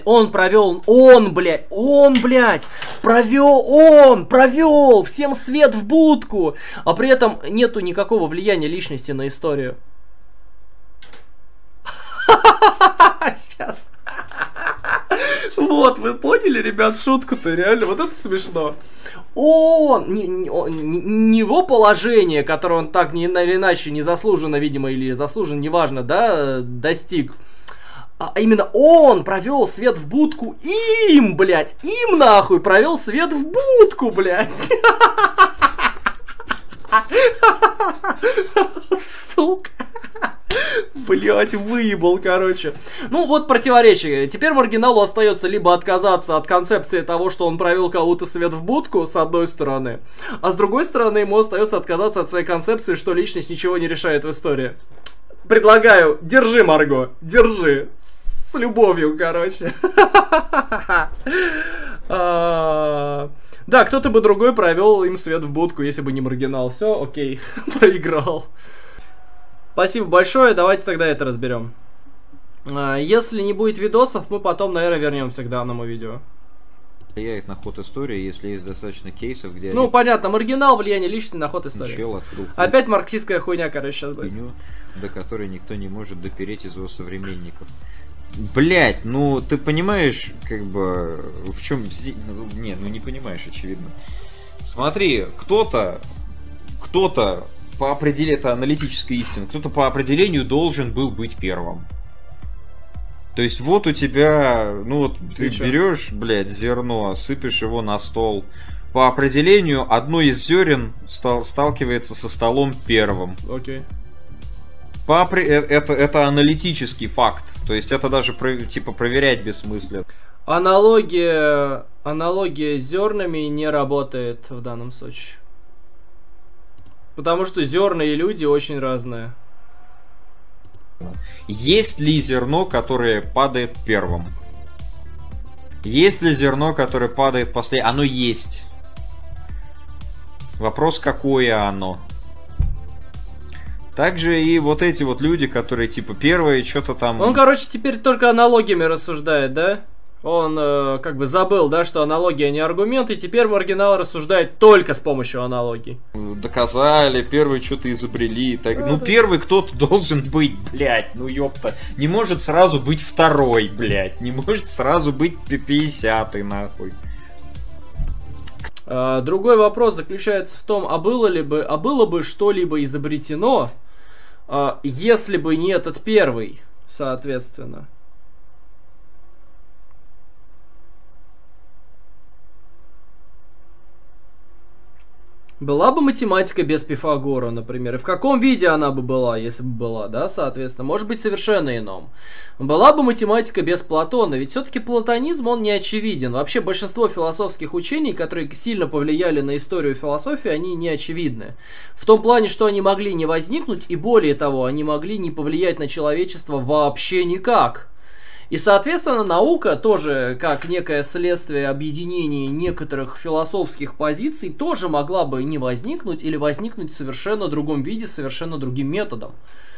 он провел, блядь, провел всем свет в будку, а при этом нету никакого влияния личности на историю. Сейчас. Вот, вы поняли, ребят, шутку-то, реально, вот это смешно. Не его положение, которое он так или иначе незаслуженно, видимо, или заслуженно, неважно, да, достиг. А именно он провел свет в будку им, блядь, им нахуй провел свет в будку, блядь. Сука. Блять, выебал, короче. Ну вот противоречие. Теперь маргиналу остается либо отказаться от концепции того, что он провел кого-то свет в будку, с одной стороны, а с другой стороны ему остается отказаться от своей концепции, что личность ничего не решает в истории. Предлагаю, держи, Марго, держи. С любовью, короче. Да, кто-то бы другой провел им свет в будку, если бы не маргинал. Все, окей, проиграл. Спасибо большое, давайте тогда это разберем. Если не будет видосов, мы потом, наверное, вернемся к данному видео. Влияет на ход истории, если есть достаточно кейсов, где... Ну, понятно, маргинал, влияние личности на ход истории. Опять марксистская хуйня, короче, сейчас будет. До которой никто не может допереть из его современников. Блять, ну ты понимаешь, как бы, в чем... Нет, ну не понимаешь, очевидно. Смотри, кто-то по определению, это аналитическая истина, кто-то по определению должен был быть первым. То есть вот у тебя, ну вот ты берешь, блядь, зерно, сыпешь его на стол. По определению одно из зерен сталкивается со столом первым. Окей. Это аналитический факт. То есть это даже типа проверять бессмысленно. Аналогия с зернами не работает в данном случае. Потому что зерна и люди очень разные. Есть ли зерно, которое падает первым? Есть ли зерно, которое падает последним? Оно есть. Вопрос, какое оно? Также и вот эти вот люди, которые типа первые, что-то там... Он, короче, теперь только аналогиями рассуждает, да? Он как бы забыл, да, что аналогия не аргумент, и теперь маргинал рассуждает только с помощью аналогий. Доказали, первые что-то изобрели. Так... Ну, первый кто-то должен быть, блядь, ну ёпта. Не может сразу быть второй, блядь. Не может сразу быть 50-й, нахуй. Другой вопрос заключается в том, а было бы что-либо изобретено, если бы не этот первый, соответственно. Была бы математика без Пифагора, например, и в каком виде она бы была, если бы была, да, соответственно, может быть совершенно ином. Была бы математика без Платона, ведь все-таки платонизм, он не очевиден. Вообще большинство философских учений, которые сильно повлияли на историю философии, они не очевидны. В том плане, что они могли не возникнуть, и более того, они могли не повлиять на человечество вообще никак. И, соответственно, наука тоже, как некое следствие объединения некоторых философских позиций, тоже могла бы не возникнуть или возникнуть в совершенно другом виде, совершенно другим методом.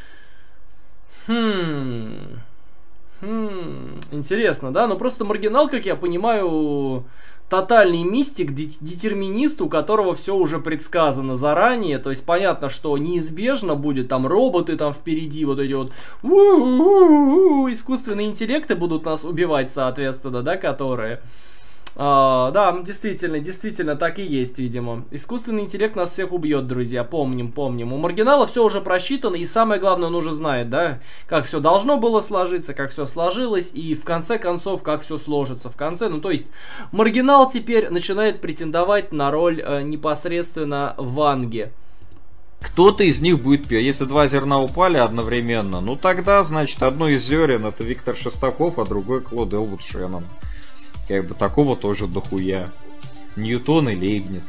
Интересно, да? Но просто маргинал, как я понимаю, тотальный мистик, детерминист, у которого все уже предсказано заранее. То есть понятно, что неизбежно будет там роботы там впереди, вот эти вот искусственные интеллекты будут нас убивать, соответственно, да, которые... да, действительно, так и есть, видимо. Искусственный интеллект нас всех убьет, друзья, помним. У маргинала все уже просчитано, и самое главное, он уже знает, да, как все должно было сложиться, как все сложилось, и в конце концов, как все сложится в конце. Ну, то есть, маргинал теперь начинает претендовать на роль непосредственно Ванги. Кто-то из них будет первым. Если два зерна упали одновременно, ну тогда, значит, одно из зерен это Виктор Шестаков, а другой Клод Элвуд Шеннон. Как бы такого тоже дохуя. Ньютон и Лейбниц.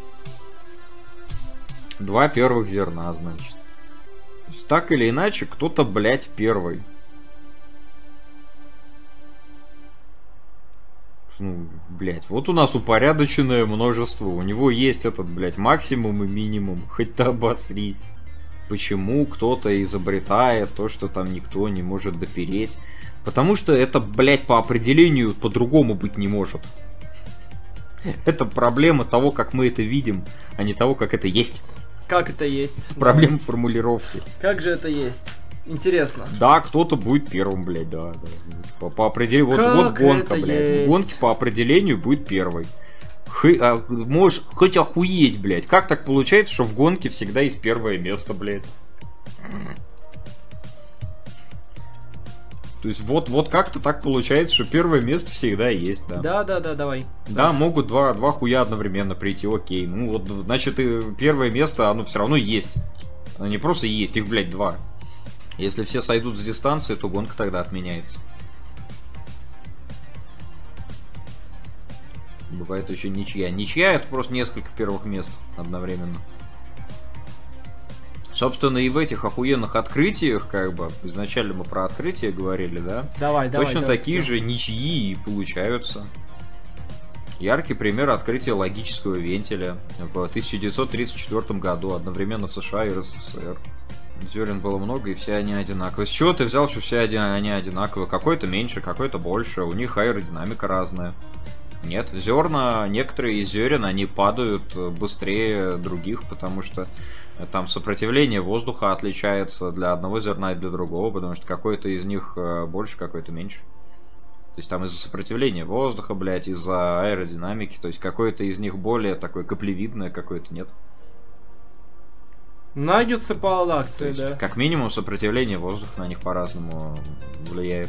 Два первых зерна, значит. То есть, так или иначе, кто-то, блядь, первый. Ну, блядь, вот у нас упорядоченное множество. У него есть этот, блядь, максимум и минимум. Хоть ты обосрись. Почему кто-то изобретает то, что там никто не может допереть? Потому что это, блядь, по определению по-другому быть не может. Это проблема того, как мы это видим, а не того, как это есть. Как это есть? Проблема формулировки. Как же это есть? Интересно. Да, кто-то будет первым, блядь, да. По определению. Вот гонка, блядь. Есть? Гонки по определению будет первой. Можешь хоть охуеть, блядь. Как так получается, что в гонке всегда есть первое место, блядь? То есть вот как-то так получается, что первое место всегда есть, да. Да, давай. Да, дальше. Могут два хуя одновременно прийти, окей. Ну вот, значит, первое место, оно все равно есть. Оно не просто есть, их, блядь, два. Если все сойдут с дистанции, то гонка тогда отменяется. Бывает еще ничья. Ничья — это просто несколько первых мест одновременно. Собственно, и в этих охуенных открытиях, как бы, изначально мы про открытие говорили, да? Давай. Точно такие же ничьи и получаются. Яркий пример открытия логического вентиля в 1934 году, одновременно в США и РСФСР. Зерен было много, и все они одинаковые. С чего ты взял, что все они одинаковые? Какой-то меньше, какой-то больше, у них аэродинамика разная. Нет, зерна, некоторые из зерен, они падают быстрее других, потому что там сопротивление воздуха отличается для одного зерна и для другого, потому что какой-то из них больше, какой-то меньше. То есть там из-за сопротивления воздуха, блядь, из-за аэродинамики, то есть какой-то из них более такой каплевидное, какой-то нет. Наггетсы по лакции, да. Как минимум сопротивление воздуха на них по-разному влияет.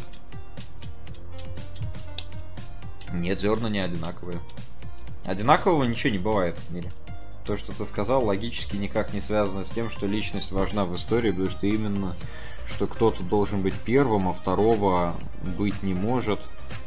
Нет, зерна не одинаковые. Одинакового ничего не бывает в мире. То, что ты сказал, логически никак не связано с тем, что личность важна в истории, потому что именно, что кто-то должен быть первым, а второго быть не может.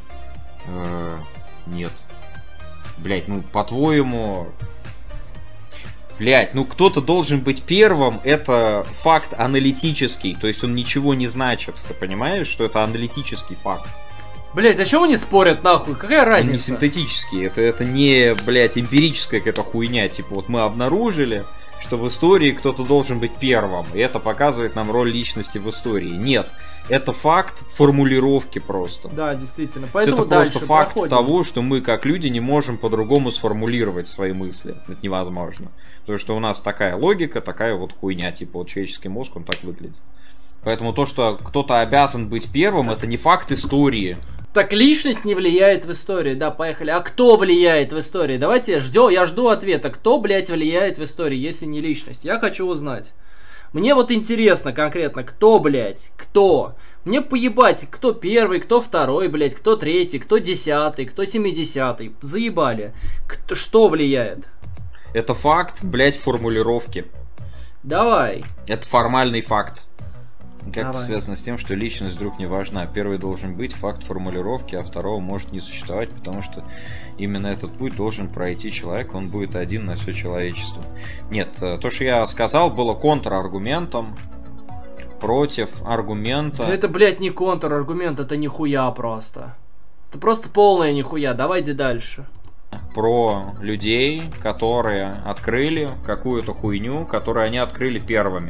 Нет. Блять, ну по-твоему... Блять, ну кто-то должен быть первым, это факт аналитический, то есть он ничего не значит. Ты понимаешь, что это аналитический факт? Блять, о чем они спорят нахуй? Какая разница? Не синтетический, это не, блять, эмпирическая какая-то хуйня. Типа вот мы обнаружили, что в истории кто-то должен быть первым, и это показывает нам роль личности в истории. Нет, это факт формулировки просто. Да, действительно. Поэтому это дальше просто факт проходим. того, что мы как люди не можем по-другому сформулировать свои мысли. Это невозможно. Потому что у нас такая логика, такая вот хуйня, типа вот человеческий мозг, он так выглядит. Поэтому то, что кто-то обязан быть первым, это не факт истории. Так личность не влияет в истории, да, поехали. А кто влияет в истории? Давайте я жду ответа. Кто, блядь, влияет в истории, если не личность? Я хочу узнать. Мне вот интересно конкретно, кто, блядь, кто? Мне поебать, кто первый, кто второй, блядь, кто третий, кто 10-й, кто 70-й. Заебали. Что влияет? Это факт, блядь, формулировки. Давай. Это формальный факт. Как это Давай. связано с тем, что личность вдруг не важна. Первый должен быть факт формулировки, а второго может не существовать, потому что именно этот путь должен пройти человек, он будет один на все человечество. Нет, то, что я сказал, было контраргументом против аргумента. Да это, блядь, не контраргумент, это нихуя просто. Это просто полная нихуя, давайте дальше. Про людей, которые открыли какую-то хуйню, которую они открыли первыми.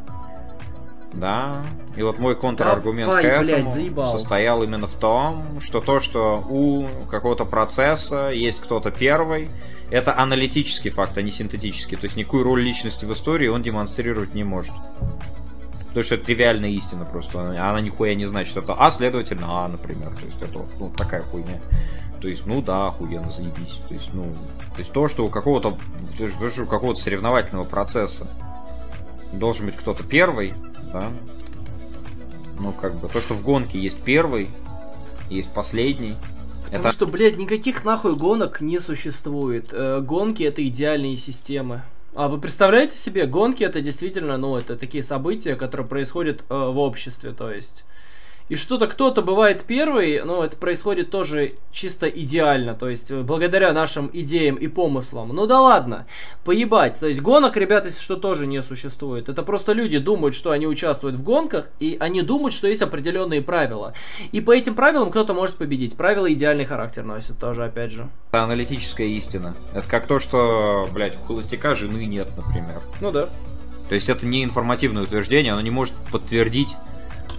Да, и вот мой контраргумент Давай, к этому блядь, заебал. состоял именно в том, что то, что у какого-то процесса есть кто-то первый, это аналитический факт, а не синтетический. То есть никакую роль личности в истории он демонстрировать не может. Потому что это тривиальная истина просто. Она нихуя не значит. Это А, следовательно, А, например. То есть это вот такая хуйня. То есть, ну да, охуенно, заебись. То есть то, что у какого-то соревновательного процесса должен быть кто-то первый, да? Ну, как бы, то, что в гонке есть первый, есть последний. Потому что, блядь, никаких нахуй гонок не существует. Гонки — это идеальные системы. А вы представляете себе, гонки — это действительно, ну, это такие события, которые происходят в обществе, то есть... И что-то кто-то бывает первый, но это происходит тоже чисто идеально, то есть благодаря нашим идеям и помыслам. Ну да ладно, поебать. То есть гонок, ребята, если что, тоже не существует. Это просто люди думают, что они участвуют в гонках, и они думают, что есть определенные правила. И по этим правилам кто-то может победить. Правила идеальный характер носят тоже, опять же. Это аналитическая истина. Это как то, что, блядь, у холостяка жены нет, например. Ну да. То есть это не информативное утверждение, оно не может подтвердить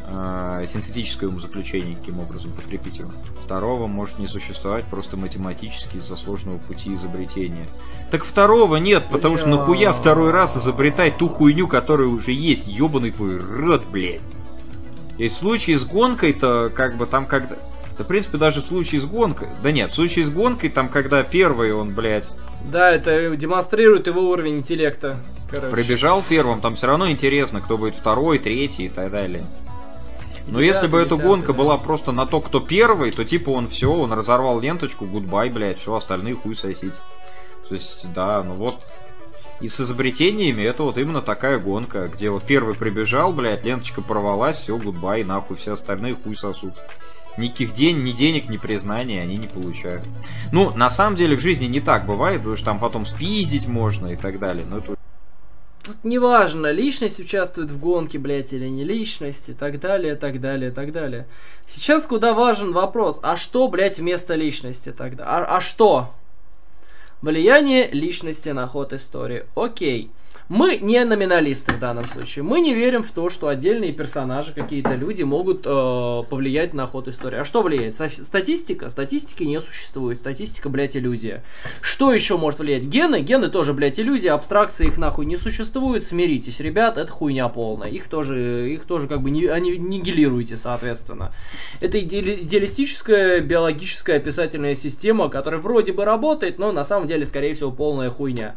синтетическое умозаключение, каким образом подкрепить его. Второго может не существовать просто математически из-за сложного пути изобретения. Так второго нет, потому что нахуя второй раз изобретать ту хуйню, которая уже есть, ёбаный твой рот, блядь. И в случае с гонкой-то, как бы там когда... Да, в принципе, даже в случае с гонкой... Да нет, в случае с гонкой, там, когда первый он, блядь... Да, это демонстрирует его уровень интеллекта. Короче. Прибежал первым, там все равно интересно, кто будет второй, третий и так далее. Но если бы эта гонка была просто на то, кто первый, то типа он все, он разорвал ленточку, гудбай, блядь, все, остальные хуй сосить. То есть, да, ну вот... И с изобретениями это вот именно такая гонка, где вот первый прибежал, блядь, ленточка порвалась, все, гудбай, нахуй, все остальные хуй сосут. Никаких ни денег, ни признания они не получают. Ну, на самом деле в жизни не так бывает, потому что там потом спиздить можно и так далее, но это... Тут неважно, личность участвует в гонке, блядь, или не личность, и так далее, так далее, так далее. Сейчас куда важен вопрос, а что, блядь, вместо личности тогда? А что? Влияние личности на ход истории. Окей. Мы не номиналисты в данном случае. Мы не верим в то, что отдельные персонажи, какие-то люди могут повлиять на ход истории. А что влияет? Статистика? Статистики не существует. Статистика, блядь, иллюзия. Что еще может влиять? Гены? Гены тоже, блядь, иллюзия. Абстракции их нахуй не существует. Смиритесь, ребят, это хуйня полная. Их тоже как бы аннигилируйте, соответственно. Это идеалистическая биологическая описательная система, которая вроде бы работает, но на самом деле, скорее всего, полная хуйня.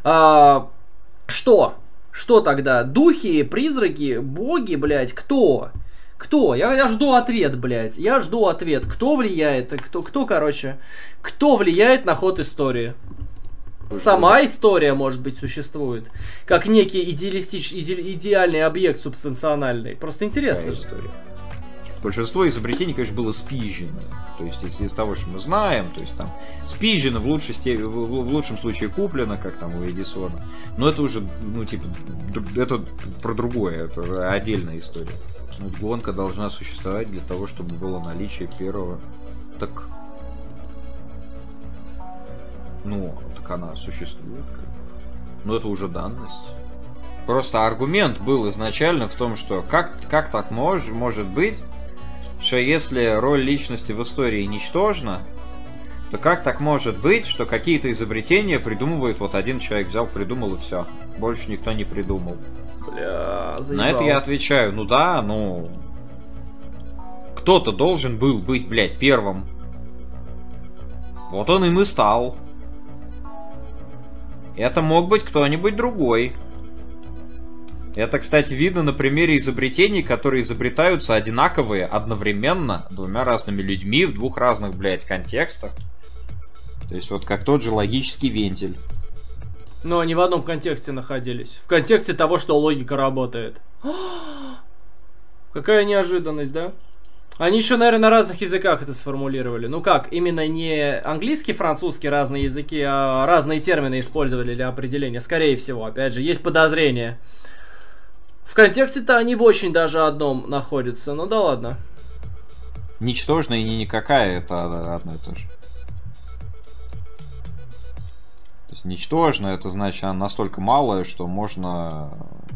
Что? Что тогда? Духи, призраки, боги, блядь, кто? Кто? Я жду ответ, блядь. Я жду ответ. Кто влияет? Кто влияет на ход истории? Сама история, может быть, существует. Как некий идеальный объект субстанциональный. Просто интересная история. Большинство изобретений, конечно, было спизжено. То есть, из того, что мы знаем, то есть там спизжено в лучшем случае куплено, как там у Эдисона. Но это уже, ну, типа, это про другое, это отдельная история. Вот гонка должна существовать для того, чтобы было наличие первого. Так. Ну, так она существует. Но это уже данность. Просто аргумент был изначально в том, что как так может быть, что если роль личности в истории ничтожна, то как так может быть, что какие-то изобретения придумывает вот один человек, взял, придумал и все. Больше никто не придумал. Бля, заебал. На это я отвечаю, ну да, ну... Кто-то должен был быть, блядь, первым. Вот он им и стал. Это мог быть кто-нибудь другой. Это, кстати, видно на примере изобретений, которые изобретаются одинаковые одновременно двумя разными людьми в двух разных, блядь, контекстах. То есть вот как тот же логический вентиль. Но они в одном контексте находились. В контексте того, что логика работает. Какая неожиданность, да? Они еще, наверное, на разных языках это сформулировали. Ну как, именно не английский, французский разные языки, а разные термины использовали для определения. Скорее всего, опять же, есть подозрение. В контексте-то они в очень даже одном находятся, ну да ладно. Ничтожная и не никакая, это одно и то же. То есть ничтожная, это значит она настолько малая, что можно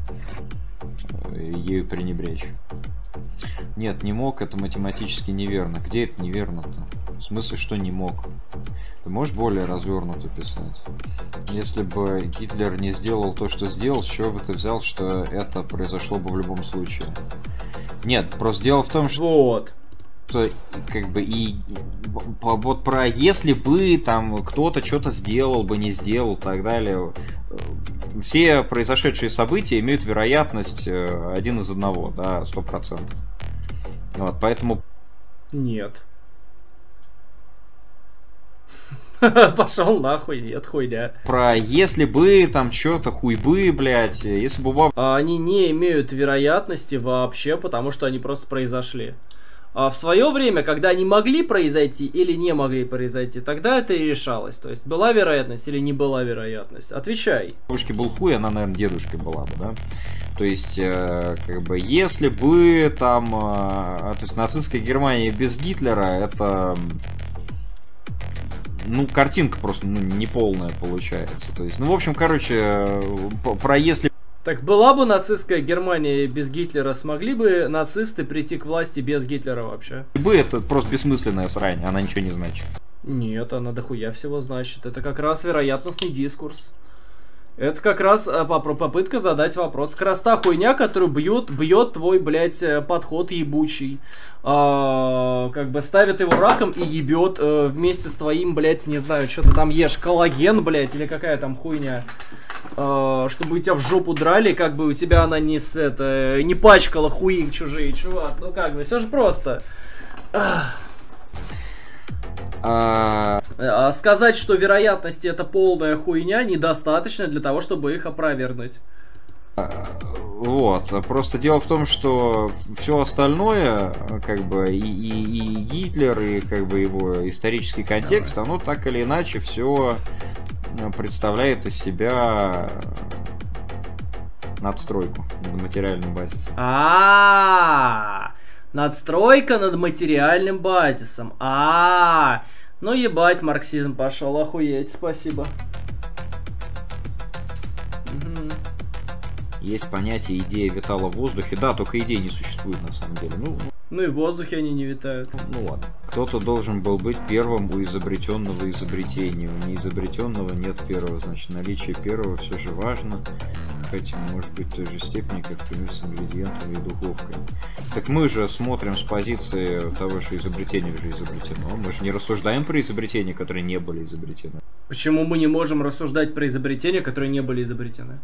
ею пренебречь. Нет, не мог, это математически неверно. Где это неверно-то? В смысле, что не мог? Ты можешь более развернуто писать? Если бы Гитлер не сделал то, что сделал, с чего бы ты взял, что это произошло бы в любом случае? Нет, просто дело в том, что... Вот. Как бы и... Вот про если бы там кто-то что-то сделал бы, не сделал и так далее... Все произошедшие события имеют вероятность 1 из 1, да, 100%. Вот, поэтому... Нет. Пошел нахуй, нет, хуйня. Про если бы, там, что-то, хуй бы, блядь, если бы... Они не имеют вероятности вообще, потому что они просто произошли. А в свое время, когда они могли произойти или не могли произойти, тогда это и решалось. То есть, была вероятность или не была вероятность? Отвечай. Бабушке был хуй, она, наверное, дедушкой была бы, да? То есть, как бы, если бы там... то есть, нацистская Германия без Гитлера, это... Ну, картинка просто неполная получается. То есть, ну, в общем, короче, про если... Так была бы нацистская Германия без Гитлера, смогли бы нацисты прийти к власти без Гитлера вообще? Это просто бессмысленная срань, она ничего не значит. Нет, она дохуя всего значит. Это как раз вероятностный дискурс. Это как раз попытка задать вопрос. Как раз та хуйня, которую бьет твой, блядь, подход ебучий. Как бы ставит его раком и ебет вместе с твоим, блядь, не знаю, что ты там ешь, коллаген, блядь, или какая там хуйня. Чтобы у тебя в жопу драли, как бы у тебя она не пачкала хуи чужие, чувак. Ну как бы, все же просто. Сказать, что вероятности это полная хуйня, недостаточно для того, чтобы их опровергнуть. Вот, просто дело в том, что все остальное, как бы и Гитлер, и как бы его исторический контекст, оно так или иначе все представляет из себя надстройку над материальным базисом. Надстройка над материальным базисом. Ну ебать, марксизм пошел, охуеть, спасибо. Есть понятие идея витала в воздухе. Да, только идей не существует на самом деле. Ну и в воздухе они не витают. Ну ладно. Кто-то должен был быть первым у изобретенного изобретения. У неизобретенного нет первого. Значит, наличие первого все же важно. Хотя может быть в той же степени, как пример с ингредиентами и духовкой. Так мы же смотрим с позиции того, что изобретение уже изобретено. Мы же не рассуждаем про изобретения, которые не были изобретены. Почему мы не можем рассуждать про изобретения, которые не были изобретены?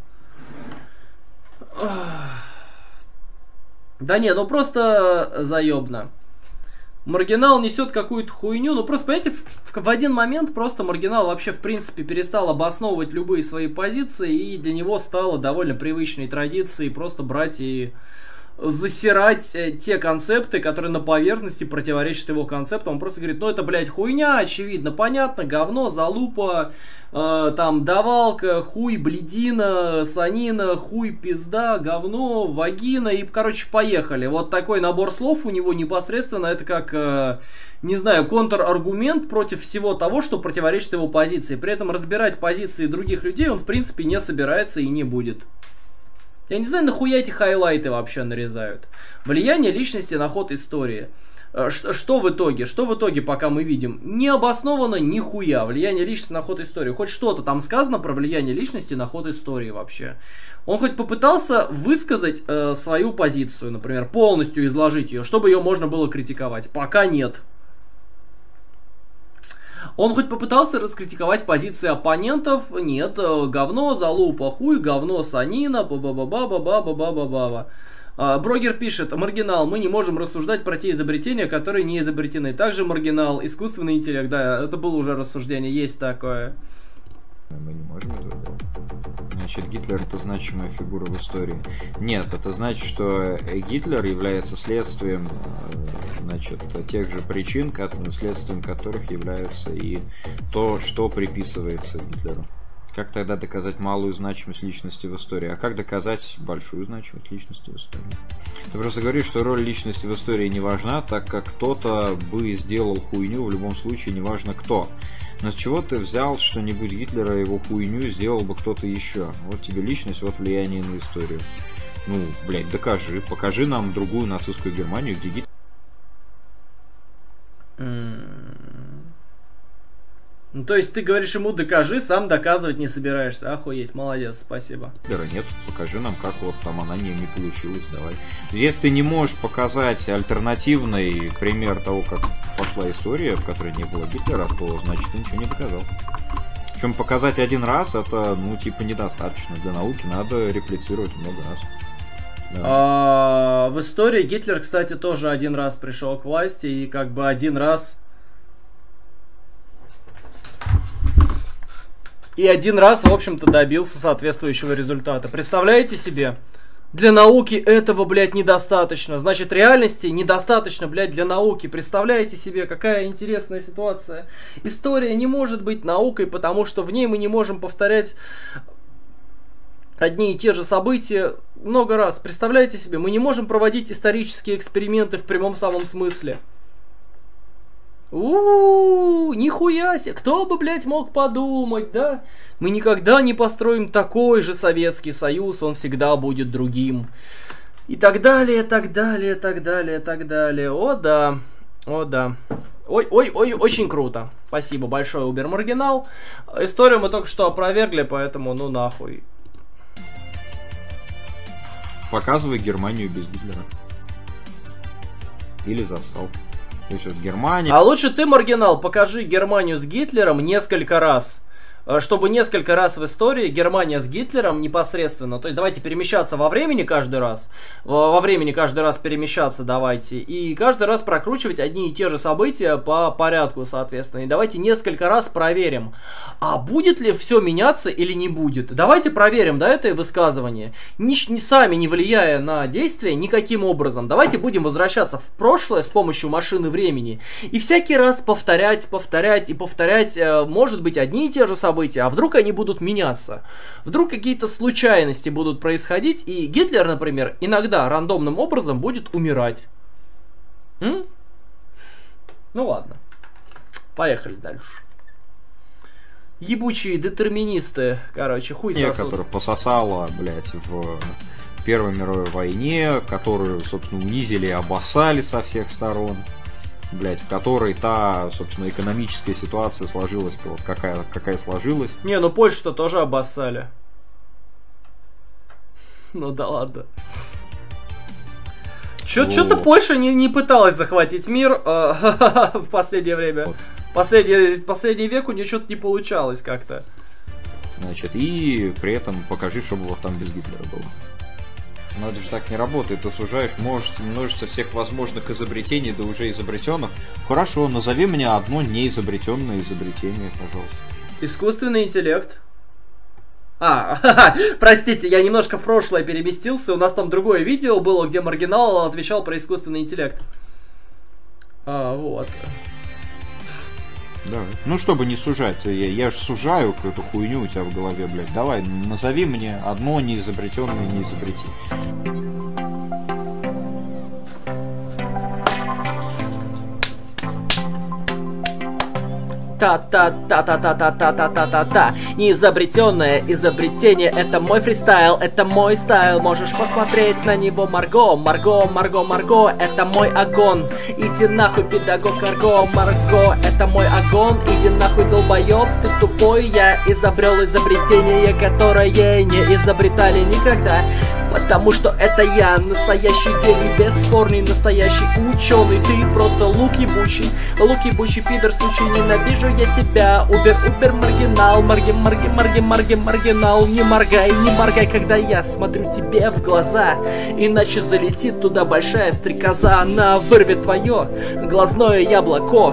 Да не, ну просто заебно. Маргинал несет какую-то хуйню. Ну просто, понимаете, в один момент просто Маргинал вообще в принципе перестал обосновывать любые свои позиции. И для него стало довольно привычной традицией просто брать и засирать те концепты, которые на поверхности противоречат его концептам. Он просто говорит, ну это, блядь, хуйня, очевидно, понятно, говно, залупа, там, давалка, хуй, блядина, санина, хуй, пизда, говно, вагина, и, короче, поехали. Вот такой набор слов у него непосредственно, это как, не знаю, контраргумент против всего того, что противоречит его позиции. При этом разбирать позиции других людей он, в принципе, не собирается и не будет. Я не знаю, нахуя эти хайлайты вообще нарезают. Влияние личности на ход истории. Что в итоге? Что в итоге, пока мы видим? Не обосновано нихуя. Влияние личности на ход истории. Хоть что-то там сказано про влияние личности на ход истории вообще. Он хоть попытался высказать свою позицию, например, полностью изложить ее, чтобы ее можно было критиковать. Пока нет. Он хоть попытался раскритиковать позиции оппонентов? Нет. Говно, залупа, хуй, говно, санина, ба-ба-ба-ба-ба-ба-ба-ба-ба. Брогер пишет, маргинал, мы не можем рассуждать про те изобретения, которые не изобретены. Также маргинал, искусственный интеллект, да, это было уже рассуждение, есть такое. Мы не можем этого делать. Значит, Гитлер это значимая фигура в истории. Нет, это значит, что Гитлер является следствием, значит, тех же причин, следствием которых является и то, что приписывается Гитлеру. Как тогда доказать малую значимость личности в истории? А как доказать большую значимость личности в истории? Ты просто говоришь, что роль личности в истории не важна, так как кто-то бы сделал хуйню, в любом случае, неважно кто. Но с чего ты взял, что не будь Гитлера, его хуйню сделал бы кто-то еще? Вот тебе личность, вот влияние на историю. Ну, блядь, докажи. Покажи нам другую нацистскую Германию, где Гитлер... Ну, то есть ты говоришь ему докажи, сам доказывать не собираешься. Охуеть, молодец, спасибо. Гитлера нет, покажи нам, как вот там она не получилась, давай. Если ты не можешь показать альтернативный пример того, как пошла история, в которой не было Гитлера, то значит ты ничего не доказал. Причем показать один раз, это, ну, типа, недостаточно. Для науки надо реплицировать много раз. Да. В истории Гитлер, кстати, тоже один раз пришел к власти, и как бы один раз... И один раз, в общем-то, добился соответствующего результата. Представляете себе? Для науки этого, блядь, недостаточно. Значит, реальности недостаточно, блядь, для науки. Представляете себе, какая интересная ситуация. История не может быть наукой, потому что в ней мы не можем повторять одни и те же события много раз. Представляете себе, мы не можем проводить исторические эксперименты в прямом самом смысле. Нихуя себе, кто бы, блядь, мог подумать, да? Мы никогда не построим такой же Советский Союз, он всегда будет другим. И так далее, так далее, так далее, так далее. О да, о да. Ой, очень круто. Спасибо большое, Убер-маргинал. Историю мы только что опровергли, поэтому ну нахуй. Показывай Германию без Гитлера. Или засал. То есть вот Германия... А лучше ты, маргинал, покажи Германию с Гитлером несколько раз. Чтобы несколько раз в истории Германия с Гитлером непосредственно, то есть давайте перемещаться во времени каждый раз, перемещаться давайте, и каждый раз прокручивать одни и те же события по порядку, соответственно, и давайте несколько раз проверим, а будет ли все меняться или не будет. Давайте проверим, да, это высказывание, сами не влияя на действие никаким образом. Давайте будем возвращаться в прошлое с помощью машины времени и всякий раз повторять, может быть, одни и те же события, а вдруг они будут меняться, вдруг какие-то случайности будут происходить, и Гитлер, например, иногда рандомным образом будет умирать. Ну ладно, поехали дальше. Ебучие детерминисты, короче, хуй сосут. Которая пососала, блядь, в Первой мировой войне, которую, собственно, унизили и обоссали со всех сторон. Блять, в которой та, собственно, экономическая ситуация сложилась, вот какая сложилась. Не, ну Польшу-то тоже обоссали. Ну да ладно. Что-то Польша не пыталась захватить мир в последнее время. Вот. Последний век у нее что-то не получалось как-то. Значит, и при этом покажи, чтобы вот там без Гитлера было. Но это же так не работает, ты сужаешь множество всех возможных изобретений до уже изобретенных. Хорошо, назови мне одно неизобретенное изобретение, пожалуйста. Искусственный интеллект. Простите, я немножко в прошлое переместился, у нас там другое видео было, где маргинал отвечал про искусственный интеллект. Вот. Давай. Ну, чтобы не сужать, я же сужаю какую-то хуйню у тебя в голове, блядь. Давай, назови мне одно неизобретенное неизобретение. Та-та-та-та-та-та-та-та-та-та. Неизобретенное изобретение. Это мой фристайл, это мой стайл. Можешь посмотреть на него, Марго. Марго, Марго, Марго, это мой огонь. Иди нахуй, педагог Арго. Марго, это мой огонь. Иди нахуй, долбоеб, ты тупой. Я изобрел изобретение, которое не изобретали никогда. Потому что это я, настоящий гений, бесспорный, настоящий ученый. Ты просто лук ебучий пидор, сучий, ненавижу я тебя. Убер, маргинал, маргинал. Не моргай, когда я смотрю тебе в глаза. Иначе залетит туда большая стрекоза. Она вырвет твое глазное яблоко.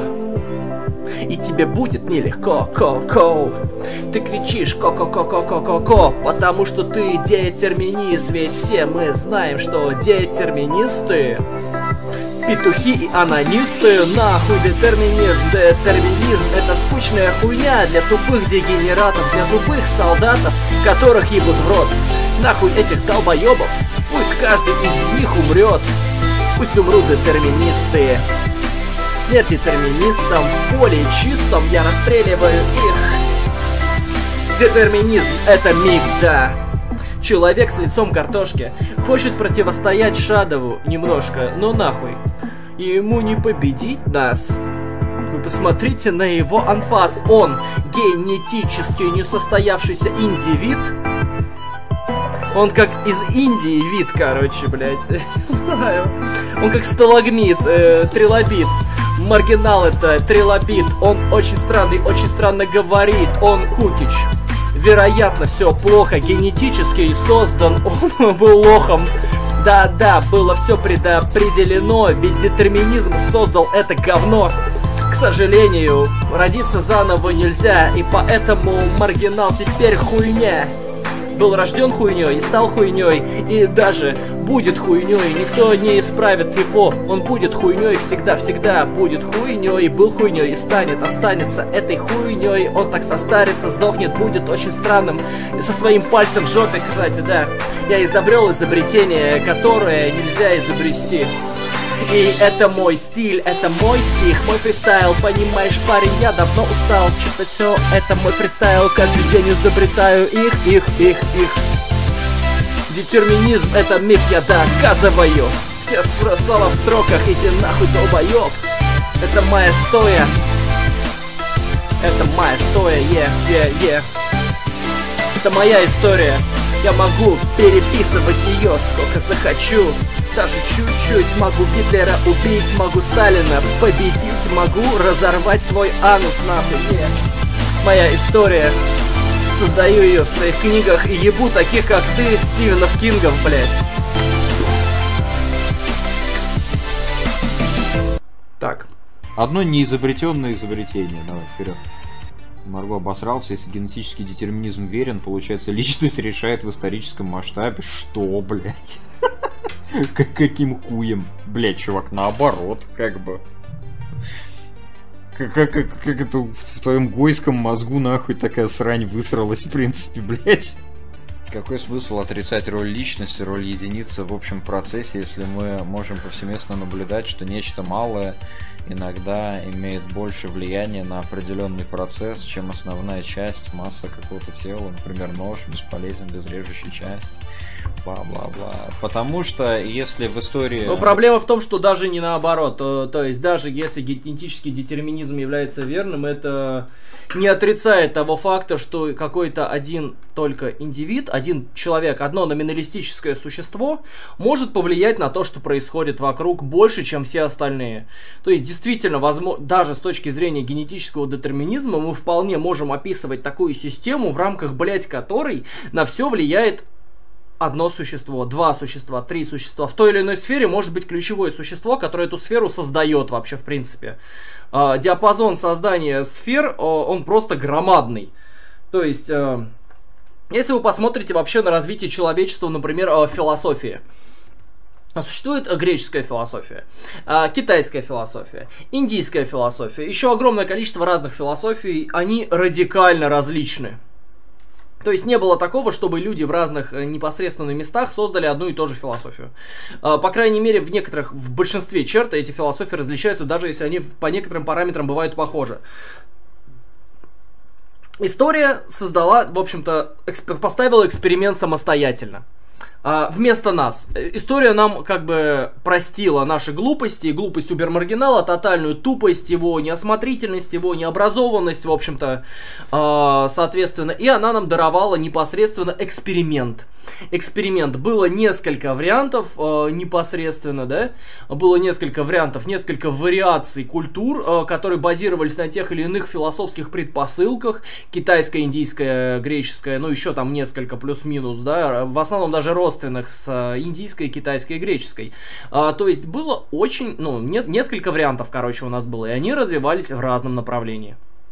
И тебе будет нелегко, ко-ко. Ты кричишь ко-ко-ко-ко-ко-ко-ко, потому что ты детерминист. Ведь все мы знаем, что детерминисты петухи и анонисты. Нахуй детерминизм, это скучная хуйня для тупых дегенератов, для тупых солдатов, которых ебут в рот. Нахуй этих долбоебов, пусть каждый из них умрет. Пусть умрут детерминисты. Смерть детерминистам, в поле чистом я расстреливаю их. Детерминизм — это миг, да. Человек с лицом картошки хочет противостоять Шадову немножко, но нахуй. Ему не победить нас. Вы посмотрите на его анфас. Он генетически несостоявшийся индивид. Он как из Индии вид, короче, блядь. Не знаю. Он как сталагмит, трилобит. Маргинал это трилобит. Он очень странный, очень странно говорит. Он кукич. Вероятно, все плохо. Генетически создан. Он был лохом. Да, было все предопределено. Ведь детерминизм создал это говно. К сожалению, родиться заново нельзя. И поэтому маргинал теперь хуйня. Был рожден хуйней и стал хуйней, и даже будет хуйней, никто не исправит его. Он будет хуйней, всегда будет хуйней, был хуйней и останется этой хуйней. Он так состарится, сдохнет, будет очень странным. И со своим пальцем в жопе, кстати, да. Я изобрел изобретение, которое нельзя изобрести. И это мой стиль, это мой стих, мой фристайл. Понимаешь, парень, я давно устал читать все, это мой фристайл. Каждый день изобретаю их. Детерминизм — это миф, я доказываю. Все слова в строках, иди нахуй, долбоёб. Это моя стоя. Это моя стоя, Это моя история. Я могу переписывать ее сколько захочу. Даже чуть-чуть. Могу Гитлера убить, могу Сталина победить, могу разорвать твой анус нахуй. Моя история. Создаю ее в своих книгах и ебу таких, как ты, Стивенов Кингов, блять. Так. Одно неизобретенное изобретение. Давай, вперед. Марго обосрался, если генетический детерминизм верен, получается, личность решает в историческом масштабе. Что, блять? Каким хуем? Блять, чувак, наоборот, как бы. Как это в твоем гойском мозгу нахуй такая срань высралась, в принципе, блять? Какой смысл отрицать роль личности, роль единицы в общем процессе, если мы можем повсеместно наблюдать, что нечто малое иногда имеет больше влияния на определенный процесс, чем основная часть, масса какого-то тела, например, нож бесполезен без режущей части, бла-бла-бла. Потому что если в истории... Но проблема в том, что даже не наоборот, то есть даже если генетический детерминизм является верным, это не отрицает того факта, что какой-то один только индивид, один человек, одно номиналистическое существо может повлиять на то, что происходит вокруг больше, чем все остальные. То есть действительно, даже с точки зрения генетического детерминизма мы вполне можем описывать такую систему, в рамках, блять, которой на все влияет одно существо, два существа, три существа. В той или иной сфере может быть ключевое существо, которое эту сферу создает вообще в принципе. Диапазон создания сфер, он просто громадный. То есть, если вы посмотрите вообще на развитие человечества, например, в философии. Существует греческая философия, китайская философия, индийская философия, еще огромное количество разных философий, они радикально различны. То есть не было такого, чтобы люди в разных непосредственно местах создали одну и ту же философию. По крайней мере, в большинстве черт эти философии различаются, даже если они по некоторым параметрам бывают похожи. История создала, в общем-то, поставила эксперимент самостоятельно. Вместо нас. История нам как бы простила наши глупости, глупость убер-маргинала, тотальную тупость, его неосмотрительность, его необразованность, в общем-то, соответственно, и она нам даровала непосредственно эксперимент. Было несколько вариантов непосредственно, да, было несколько вариантов, несколько вариаций культур, которые базировались на тех или иных философских предпосылках, китайская, индийская, греческая, ну еще там несколько плюс-минус, да, в основном даже родственных с индийской, китайской и греческой. То есть было очень, несколько вариантов, короче, у нас было, и они развивались в разном направлении.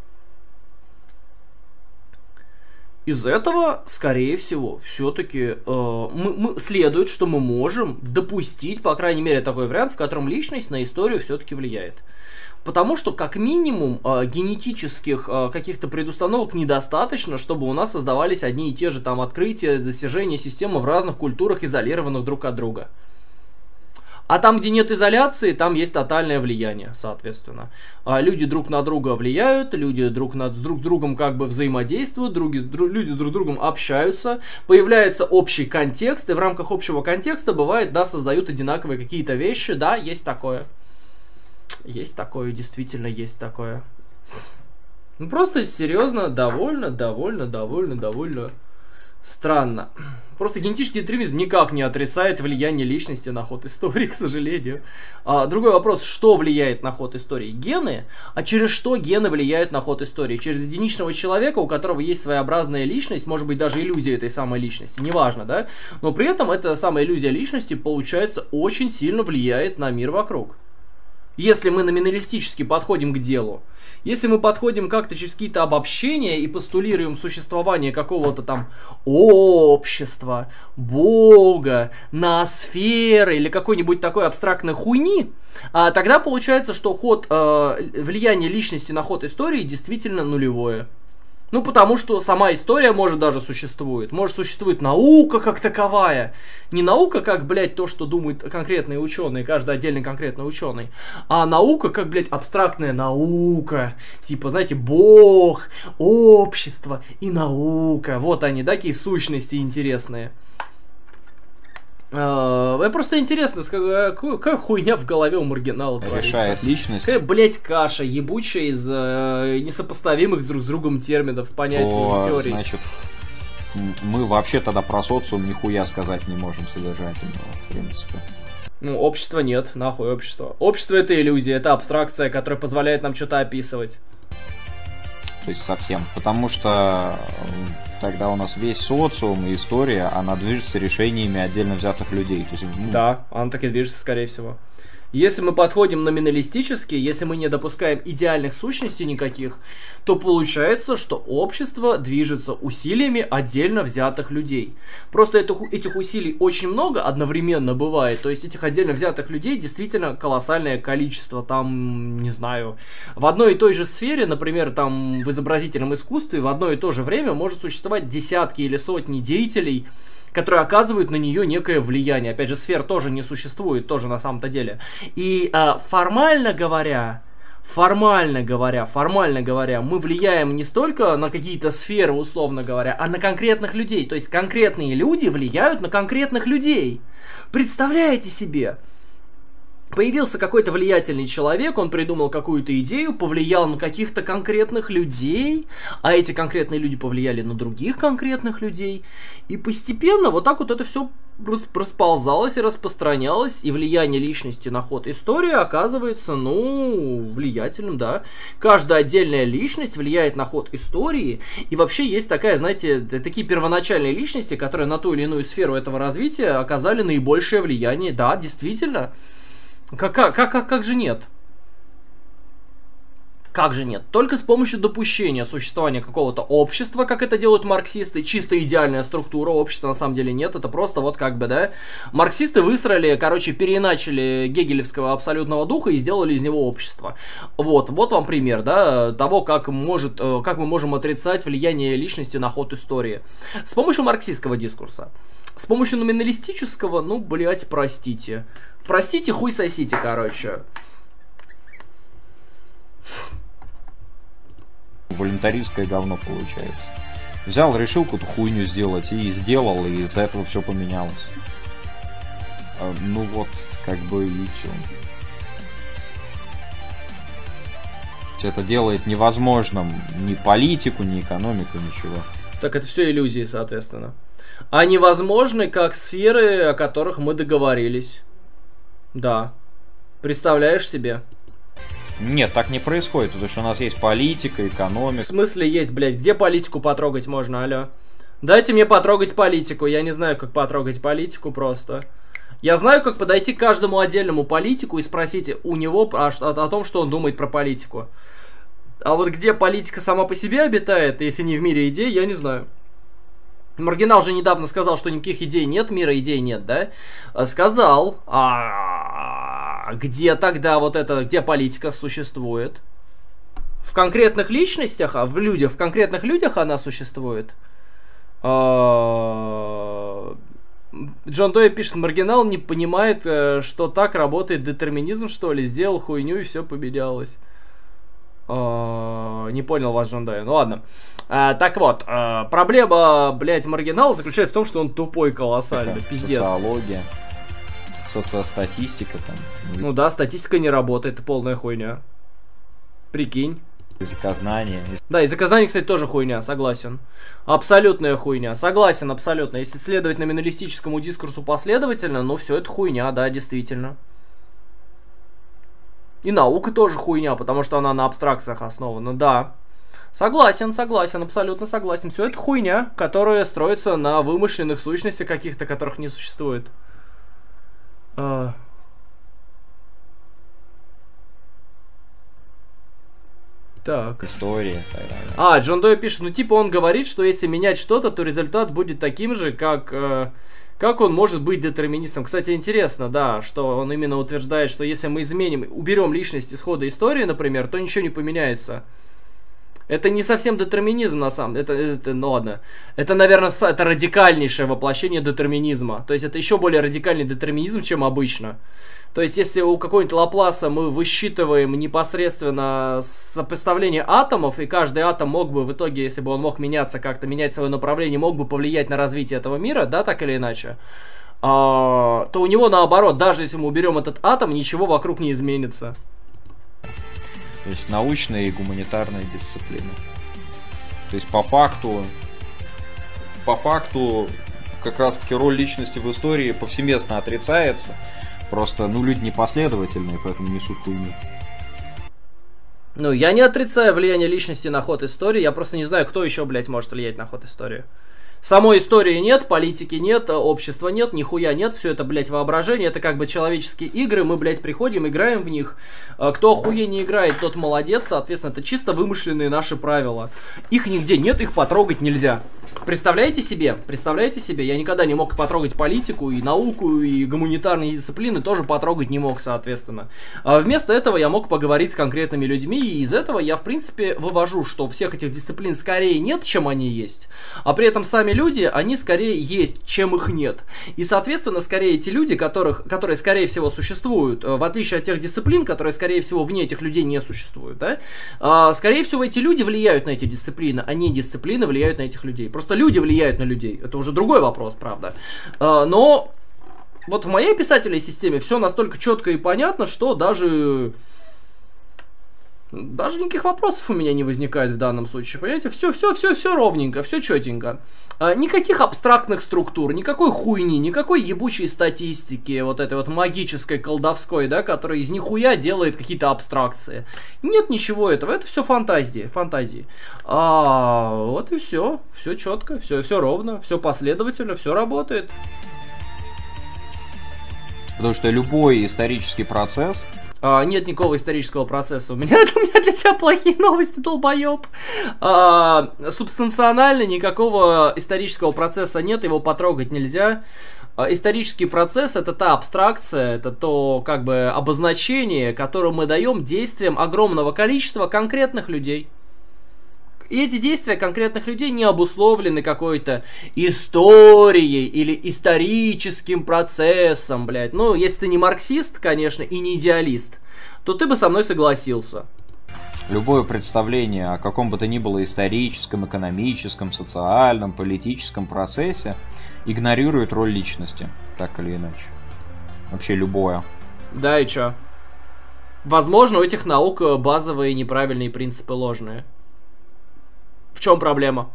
Из этого, скорее всего, все-таки следует, что мы можем допустить, по крайней мере, такой вариант, в котором личность на историю все-таки влияет. Потому что, как минимум, генетических каких-то предустановок недостаточно, чтобы у нас создавались одни и те же там открытия, достижения системы в разных культурах, изолированных друг от друга. А там, где нет изоляции, там есть тотальное влияние, соответственно. Люди друг на друга влияют, люди друг с другом как бы взаимодействуют, люди друг с другом общаются, появляется общий контекст, и в рамках общего контекста бывает, да, создают одинаковые какие-то вещи, да, есть такое. Есть такое, действительно есть такое. Ну просто серьезно, довольно странно. Просто генетический детерминизм никак не отрицает влияние личности на ход истории, к сожалению. Другой вопрос, что влияет на ход истории? Гены? А через что гены влияют на ход истории? Через единичного человека, у которого есть своеобразная личность, может быть даже иллюзия этой самой личности, неважно, да? Но при этом эта самая иллюзия личности, получается, очень сильно влияет на мир вокруг. Если мы номиналистически подходим к делу, если мы подходим как-то через какие-то обобщения и постулируем существование какого-то там общества, бога, ноосферы или какой-нибудь такой абстрактной хуйни, тогда получается, что ход влияния личности на ход истории действительно нулевое. Ну, потому что сама история может даже существует. Может существует наука как таковая. Не наука, как, блядь, то, что думают конкретные ученые, каждый отдельный конкретный ученый. А наука, как, блядь, абстрактная наука. Типа, знаете, Бог, общество и наука. Вот они, да, какие сущности интересные. Просто интересно, какая хуйня в голове у маргинала творится. Решает личность. Какая, блядь, каша ебучая из несопоставимых друг с другом терминов, понятий и теорий. Значит, мы вообще тогда про социум нихуя сказать не можем содержательного, в принципе. Ну, общества нет, нахуй общество. Общество — это иллюзия, это абстракция, которая позволяет нам что-то описывать. То есть совсем. Потому что тогда у нас весь социум и история, она движется решениями отдельно взятых людей. То есть, да, она так и движется, скорее всего. Если мы подходим номиналистически, если мы не допускаем идеальных сущностей никаких, то получается, что общество движется усилиями отдельно взятых людей. Просто этих усилий очень много одновременно бывает. То есть этих отдельно взятых людей действительно колоссальное количество. Там, не знаю, в одной и той же сфере, например, там в изобразительном искусстве, в одно и то же время может существовать десятки или сотни деятелей, которые оказывают на нее некое влияние. Опять же, сфер тоже не существует, тоже на самом-то деле. И формально говоря, мы влияем не столько на какие-то сферы, условно говоря, а на конкретных людей. То есть конкретные люди влияют на конкретных людей. Представляете себе? Появился какой-то влиятельный человек, он придумал какую-то идею, повлиял на каких-то конкретных людей, а эти конкретные люди повлияли на других конкретных людей. И постепенно вот так вот это все расползалось и распространялось, и влияние личности на ход истории оказывается, ну, влиятельным, да. Каждая отдельная личность влияет на ход истории, и вообще есть такая, знаете, такие первоначальные личности, которые на ту или иную сферу этого развития оказали наибольшее влияние. Да, действительно. Как же нет? Как же нет? Только с помощью допущения существования какого-то общества, как это делают марксисты, чисто идеальная структура, общества на самом деле нет, это просто вот как бы, да, марксисты выстроили, короче, переиначили гегелевского абсолютного духа и сделали из него общество. Вот вам пример, да, того, как мы можем отрицать влияние личности на ход истории. С помощью марксистского дискурса. С помощью номиналистического, ну, блять, простите. Простите, хуй сосите, короче. Волюнтаристское говно получается. Взял, решил какую-то хуйню сделать и сделал, и из-за этого все поменялось. Ну вот, как бы и все. Это делает невозможным ни политику, ни экономику, ничего. Так это все иллюзии, соответственно. А невозможны как сферы, о которых мы договорились. Да. Представляешь себе? Нет, так не происходит, потому что у нас есть политика, экономика. В смысле есть, блядь? Где политику потрогать можно, алло? Дайте мне потрогать политику. Я не знаю, как потрогать политику просто. Я знаю, как подойти к каждому отдельному политику и спросить у него о том, что он думает про политику. А вот где политика сама по себе обитает, если не в мире идей, я не знаю. Маргинал же недавно сказал, что никаких идей нет, мира идей нет, да? Сказал. Где тогда вот это, где политика существует? В конкретных личностях, в конкретных людях она существует? Джон Дой пишет, Маргинал не понимает, что так работает детерминизм, что ли? Сделал хуйню и все поменялось. Не понял вас, Джон Дой. Ну ладно. Так вот, проблема, блядь, Маргинала заключается в том, что он тупой колоссально, пиздец. Социология, социостатистика там. Ну да, статистика не работает, это полная хуйня. Прикинь. Языкознание. Да, языкознание, кстати, тоже хуйня, согласен. Абсолютная хуйня, согласен, абсолютно. Если следовать номиналистическому дискурсу последовательно, ну все это хуйня, да, действительно. И наука тоже хуйня, потому что она на абстракциях основана, да. Согласен, абсолютно согласен. Все это хуйня, которая строится на вымышленных сущностях каких-то, которых не существует. Так. История. Джон Дой пишет, ну типа он говорит, что если менять что-то, то результат будет таким же, как он может быть детерминистом. Кстати, интересно, да, что он именно утверждает, что если мы уберем личность исхода истории, например, то ничего не поменяется. Это не совсем детерминизм, на самом деле. Ну ладно. Это, наверное, это радикальнейшее воплощение детерминизма. То есть это еще более радикальный детерминизм, чем обычно. То есть если у какого-нибудь Лапласа мы высчитываем непосредственно сопоставление атомов, и каждый атом мог бы в итоге, если бы он мог меняться как-то, менять свое направление, мог бы повлиять на развитие этого мира, да, так или иначе, то у него наоборот, даже если мы уберем этот атом, ничего вокруг не изменится. То есть научные и гуманитарные дисциплины. То есть по факту как раз таки роль личности в истории повсеместно отрицается. Просто, ну, люди непоследовательные, поэтому несут хуйню. Ну, я не отрицаю влияние личности на ход истории, я просто не знаю, кто еще, блядь, может влиять на ход истории. Самой истории нет, политики нет, общества нет, нихуя нет, все это, блядь, воображение, это как бы человеческие игры, мы, блядь, приходим, играем в них. Кто охуеннее играет, тот молодец, соответственно, это чисто вымышленные наши правила. Их нигде нет, их потрогать нельзя. Представляете себе, я никогда не мог потрогать политику, и науку, и гуманитарные дисциплины тоже потрогать не мог, соответственно. Вместо этого я мог поговорить с конкретными людьми, и из этого я, в принципе, вывожу, что всех этих дисциплин скорее нет, чем они есть, а при этом сами люди, они скорее есть, чем их нет. И, соответственно, скорее эти люди, которые, скорее всего, существуют, в отличие от тех дисциплин, которые, скорее всего, вне этих людей не существуют, да, скорее всего, эти люди влияют на эти дисциплины, а не дисциплины влияют на этих людей. Просто люди влияют на людей. Это уже другой вопрос, правда. Но вот в моей писательной системе все настолько четко и понятно, что даже никаких вопросов у меня не возникает в данном случае, понимаете? Все ровненько, все четенько. Никаких абстрактных структур, никакой хуйни, никакой ебучей статистики, вот этой вот магической, колдовской, да, которая из нихуя делает какие-то абстракции. Нет ничего этого, это все фантазии. Вот и все четко, все ровно, все последовательно, все работает. Потому что любой исторический процесс... Нет никакого исторического процесса. У меня для тебя плохие новости, долбоеб. Субстанционально никакого исторического процесса нет, его потрогать нельзя. Исторический процесс — это та абстракция, это то, как бы, обозначение, которое мы даем действиям огромного количества конкретных людей. И эти действия конкретных людей не обусловлены какой-то историей или историческим процессом, блядь. Ну, если ты не марксист, конечно, и не идеалист, то ты бы со мной согласился. Любое представление о каком бы то ни было историческом, экономическом, социальном, политическом процессе игнорирует роль личности, так или иначе. Вообще любое. Да и чё? Возможно, у этих наук базовые неправильные принципы ложные. В чем проблема?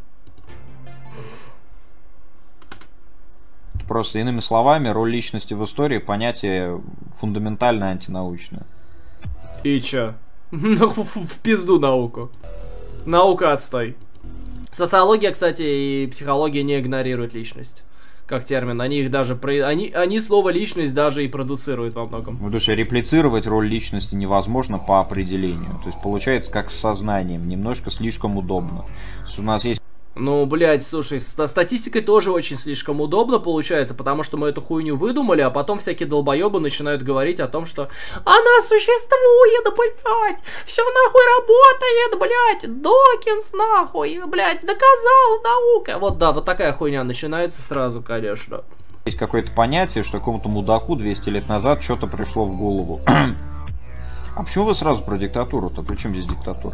Просто иными словами, роль личности в истории понятие фундаментально антинаучное. И чё? В пизду науку. Наука отстой. Социология, кстати, и психология не игнорируют личность как термин. Они их даже они слово личность даже и продуцируют во многом. Потому что реплицировать роль личности невозможно по определению. То есть получается как с сознанием, немножко слишком удобно. У нас есть... Ну, блядь, слушай, с статистикой тоже очень слишком удобно получается, потому что мы эту хуйню выдумали, а потом всякие долбоебы начинают говорить о том, что она существует, блядь, все нахуй работает, блядь, Докинс нахуй, блядь, доказал наука. Вот да, вот такая хуйня начинается сразу, конечно. Есть какое-то понятие, что какому-то мудаку 200 лет назад что-то пришло в голову. А почему вы сразу про диктатуру-то? При чем здесь диктатура?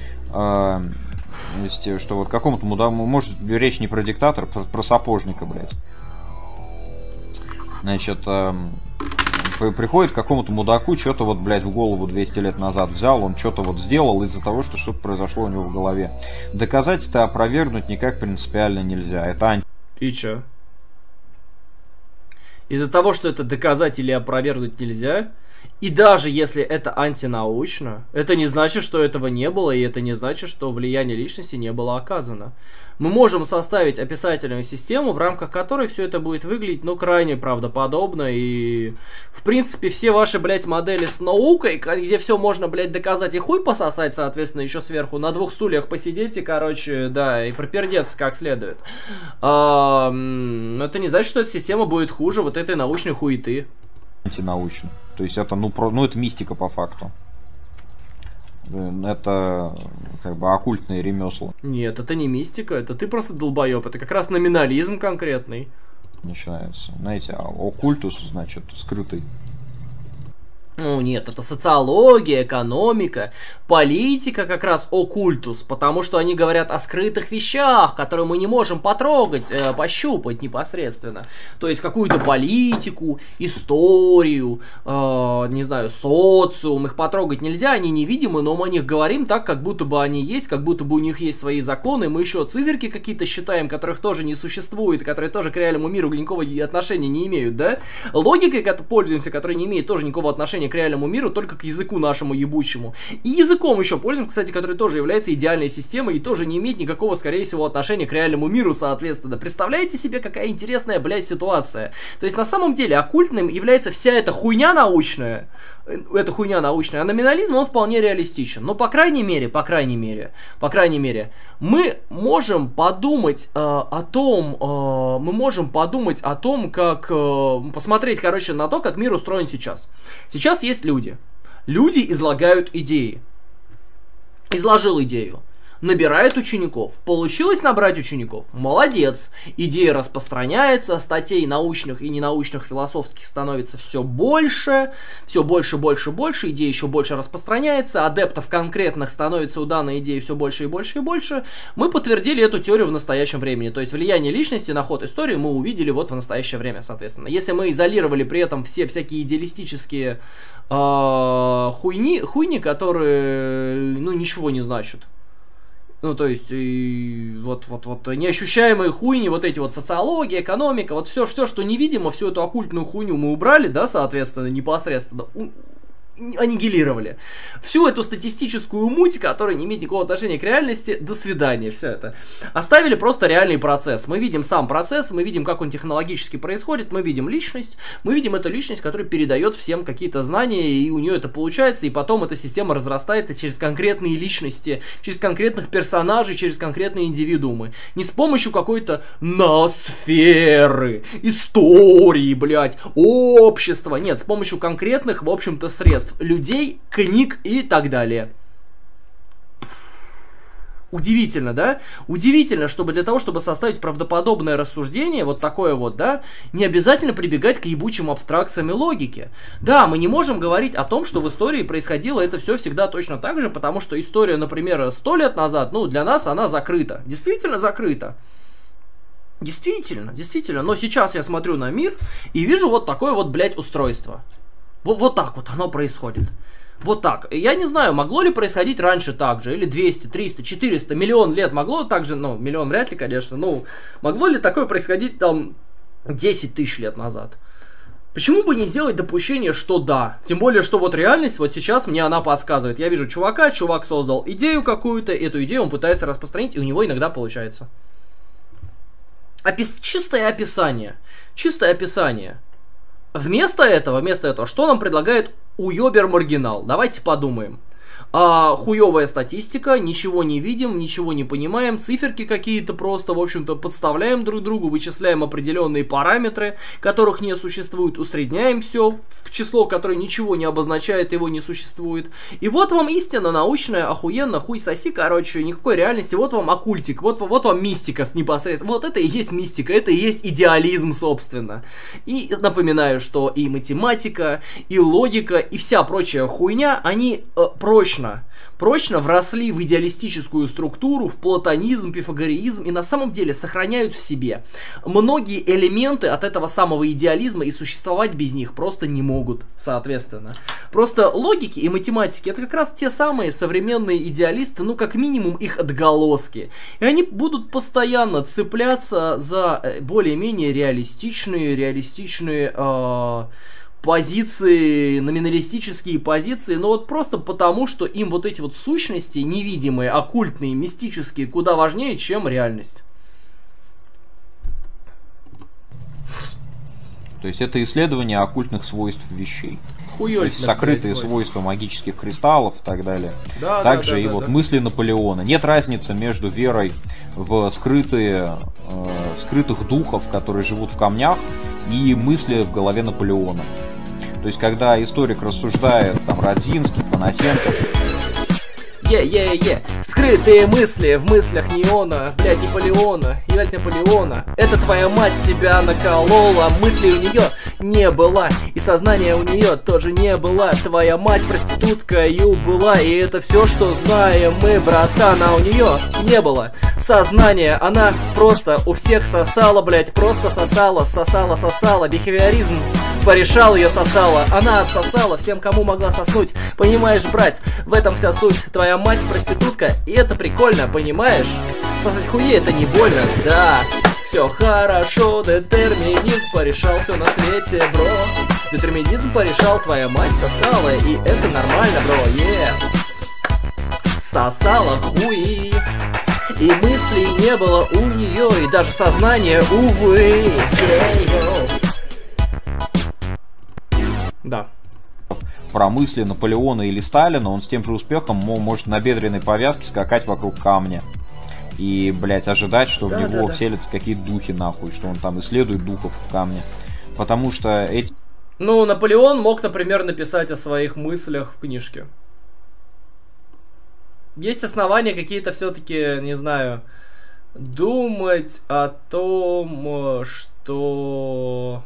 Что вот какому-то мудаку, может, речь не про диктатора, про сапожника, блядь. Значит, приходит к какому-то мудаку, что-то вот, блядь, в голову 200 лет назад взял, он что-то вот сделал из-за того, что что-то произошло у него в голове. Доказать это, опровергнуть никак принципиально нельзя. Это И чё? Из-за того, что это доказать или опровергнуть нельзя, и даже если это антинаучно, это не значит, что этого не было, и это не значит, что влияние личности не было оказано. Мы можем составить описательную систему, в рамках которой все это будет выглядеть, ну, крайне правдоподобно, и, в принципе, все ваши, блядь, модели с наукой, где все можно, блядь, доказать и хуй пососать, соответственно, еще сверху, на двух стульях посидеть и, короче, да, и пропердеться как следует. Это не значит, что эта система будет хуже вот этой научной хуеты. Антинаучно. То есть это, это мистика по факту. Это как бы оккультные ремесла. Нет, это не мистика, это ты просто долбоеб, это как раз номинализм конкретный. Начинается. Знаете, оккультус, значит, скрытый. Ну нет, это социология, экономика, политика как раз оккультус, потому что они говорят о скрытых вещах, которые мы не можем потрогать, пощупать непосредственно. То есть какую-то политику, историю, не знаю, социум, их потрогать нельзя, они невидимы, но мы о них говорим так, как будто бы они есть, как будто бы у них есть свои законы, мы еще циферки какие-то считаем, которых тоже не существует, которые тоже к реальному миру никакого отношения не имеют, да? Логикой, которой пользуемся, которая не имеет тоже никакого отношения к реальному миру, только к языку нашему ебучему. И языком еще пользуемся, кстати, который тоже является идеальной системой и тоже не имеет никакого, скорее всего, отношения к реальному миру, соответственно. Представляете себе, какая интересная, блядь, ситуация? То есть, на самом деле, оккультным является вся эта хуйня научная, а номинализм, он вполне реалистичен. Но, по крайней мере, мы можем подумать о том, как посмотреть, короче, на то, как мир устроен сейчас. Сейчас есть люди. Люди излагают идеи. Изложил идею. Набирает учеников. Получилось набрать учеников? Молодец. Идея распространяется, статей научных и ненаучных философских становится все больше, больше, идея еще больше распространяется, адептов конкретных становится у данной идеи все больше и больше и больше. Мы подтвердили эту теорию в настоящем времени. То есть влияние личности на ход истории мы увидели вот в настоящее время, соответственно. Если мы изолировали при этом все всякие идеалистические хуйни, которые, ну, ничего не значат. Ну, то есть, вот неощущаемые хуйни, вот эти вот социология, экономика, вот все, что невидимо, всю эту оккультную хуйню мы убрали, да, соответственно, непосредственно, аннигилировали. Всю эту статистическую муть, которая не имеет никакого отношения к реальности, до свидания, все это. Оставили просто реальный процесс. Мы видим сам процесс, мы видим, как он технологически происходит, мы видим личность, мы видим эту личность, которая передает всем какие-то знания, и у нее это получается, и потом эта система разрастается через конкретные личности, через конкретных персонажей, через конкретные индивидуумы. Не с помощью какой-то ноосферы, истории, блядь, общества, нет, с помощью конкретных, в общем-то, средств. Людей, книг и так далее. Удивительно, да? Удивительно, чтобы для того, чтобы составить правдоподобное рассуждение, вот такое вот, да, не обязательно прибегать к ебучим абстракциям и логике. Да, мы не можем говорить о том, что в истории происходило это все всегда точно так же, потому что история, например, 100 лет назад, ну, для нас она закрыта. Действительно закрыта. Действительно. Но сейчас я смотрю на мир и вижу вот такое вот, блядь, устройство. Вот так вот оно происходит. Вот так. Я не знаю, могло ли происходить раньше так же, или 200, 300, 400, миллион лет могло так же, ну, миллион вряд ли, конечно, ну, могло ли такое происходить там 10 тысяч лет назад? Почему бы не сделать допущение, что да? Тем более, что вот реальность, вот сейчас мне она подсказывает. Я вижу чувак создал идею какую-то, эту идею он пытается распространить, и у него иногда получается. Чистое описание. Вместо этого, что нам предлагает уёбер-маргинал? Давайте подумаем. Хуёвая статистика, ничего не видим, ничего не понимаем, циферки какие-то просто, в общем-то, подставляем друг другу, вычисляем определенные параметры, которых не существует, усредняем все в число, которое ничего не обозначает, его не существует. И вот вам истина научная, охуенно, хуй соси, короче, никакой реальности, вот вам оккультик, вот вам мистика непосредственно, вот это и есть мистика, это и есть идеализм, собственно. И напоминаю, что и математика, и логика, и вся прочая хуйня, они прочно вросли в идеалистическую структуру, в платонизм, пифагореизм и на самом деле сохраняют в себе многие элементы от этого самого идеализма, и существовать без них просто не могут, соответственно. Просто логики и математики — это как раз те самые современные идеалисты, ну как минимум их отголоски. И они будут постоянно цепляться за более-менее реалистичные позиции, номиналистические позиции, но вот просто потому, что им вот эти вот сущности невидимые, оккультные, мистические, куда важнее, чем реальность. То есть это исследование оккультных свойств вещей. Хуёль, сокрытые свойства магических кристаллов и так далее. Также и вот мысли Наполеона. Нет разницы между верой в скрытых духов, которые живут в камнях, и мысли в голове Наполеона. То есть, когда историк рассуждает, там, Родзинский, Панасенков, Е-е-е. Скрытые мысли в мыслях неона, блядь, Наполеона, ебать Наполеона. Это твоя мать тебя наколола, мыслей у нее не было, и сознания у нее тоже не было. Твоя мать проституткою была, и это все, что знаем мы, братан, а у нее не было сознания. Она просто у всех сосала, блядь, просто сосала. Бихевиоризм порешал, ее сосала. Она отсосала всем, кому могла соснуть. Понимаешь, брать, в этом вся суть. Твоя мать проститутка, и это прикольно, понимаешь? Сосать хуе это не больно, да. Все хорошо, детерминизм порешал все на свете, бро. Детерминизм порешал, твоя мать сосала, и это нормально, бро, Сосала хуи, и мыслей не было у нее, и даже сознания, увы. Да. Про мысли Наполеона или Сталина, он с тем же успехом может на бедренной повязке скакать вокруг камня. И, блядь, ожидать, что в него вселятся какие-то духи, нахуй, что он там исследует духов в камне. Потому что эти... Ну, Наполеон мог, например, написать о своих мыслях в книжке. Есть основания какие-то все-таки, не знаю, думать о том, что...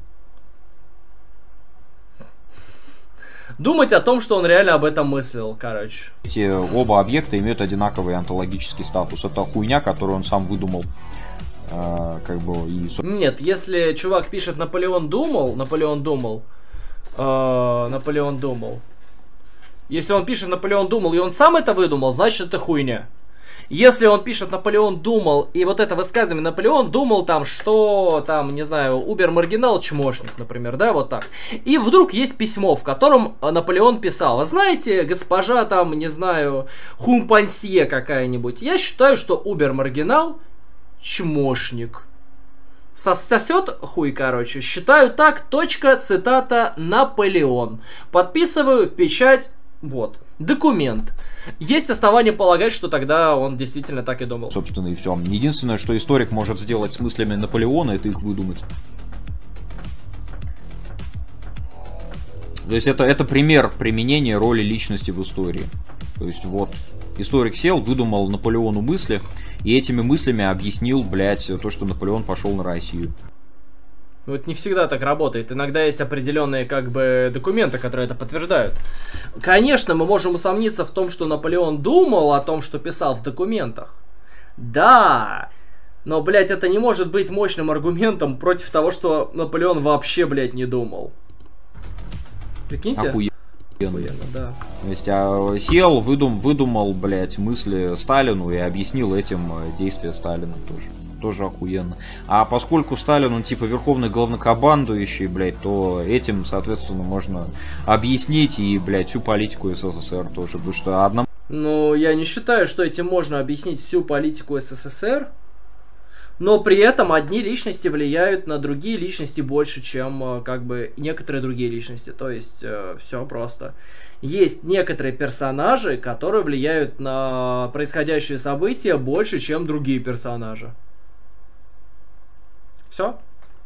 Думать о том, что он реально об этом мыслил, короче. Эти оба объекта имеют одинаковый онтологический статус. Это хуйня, которую он сам выдумал. Как бы и... Нет, если чувак пишет Наполеон думал. Если он пишет Наполеон думал, и он сам это выдумал, значит это хуйня. Если он пишет Наполеон думал, и вот это высказывание Наполеон думал там, что там, не знаю, убер-маргинал, чмошник, например, да, вот так. И вдруг есть письмо, в котором Наполеон писал: вы знаете, госпожа там, не знаю, Хумпансье какая-нибудь, я считаю, что убер-маргинал чмошник. Сосет хуй, короче. Считаю так, точка, цитата, Наполеон. Подписываю, печать, вот. Документ. Есть основания полагать, что тогда он действительно так и думал. Собственно, и все. Единственное, что историк может сделать с мыслями Наполеона, это их выдумать. То есть это пример применения роли личности в истории. То есть вот, историк сел, выдумал Наполеону мысли, и этими мыслями объяснил, блядь, то, что Наполеон пошел на Россию. Вот не всегда так работает. Иногда есть определенные как бы документы, которые это подтверждают. Конечно, мы можем усомниться в том, что Наполеон думал о том, что писал в документах. Да, но, блядь, это не может быть мощным аргументом против того, что Наполеон вообще, блядь, не думал. Прикиньте? Охуенно, да. То есть сел, выдумал, блядь, мысли Сталину и объяснил этим действия Сталина тоже. Тоже охуенно. А поскольку Сталин, он типа верховный главнокомандующий, блядь, то этим, соответственно, можно объяснить и, блядь, всю политику СССР тоже. Потому что одному... Ну, я не считаю, что этим можно объяснить всю политику СССР. Но при этом одни личности влияют на другие личности больше, чем как бы некоторые другие личности. То есть все просто. Есть некоторые персонажи, которые влияют на происходящие события больше, чем другие персонажи. Все?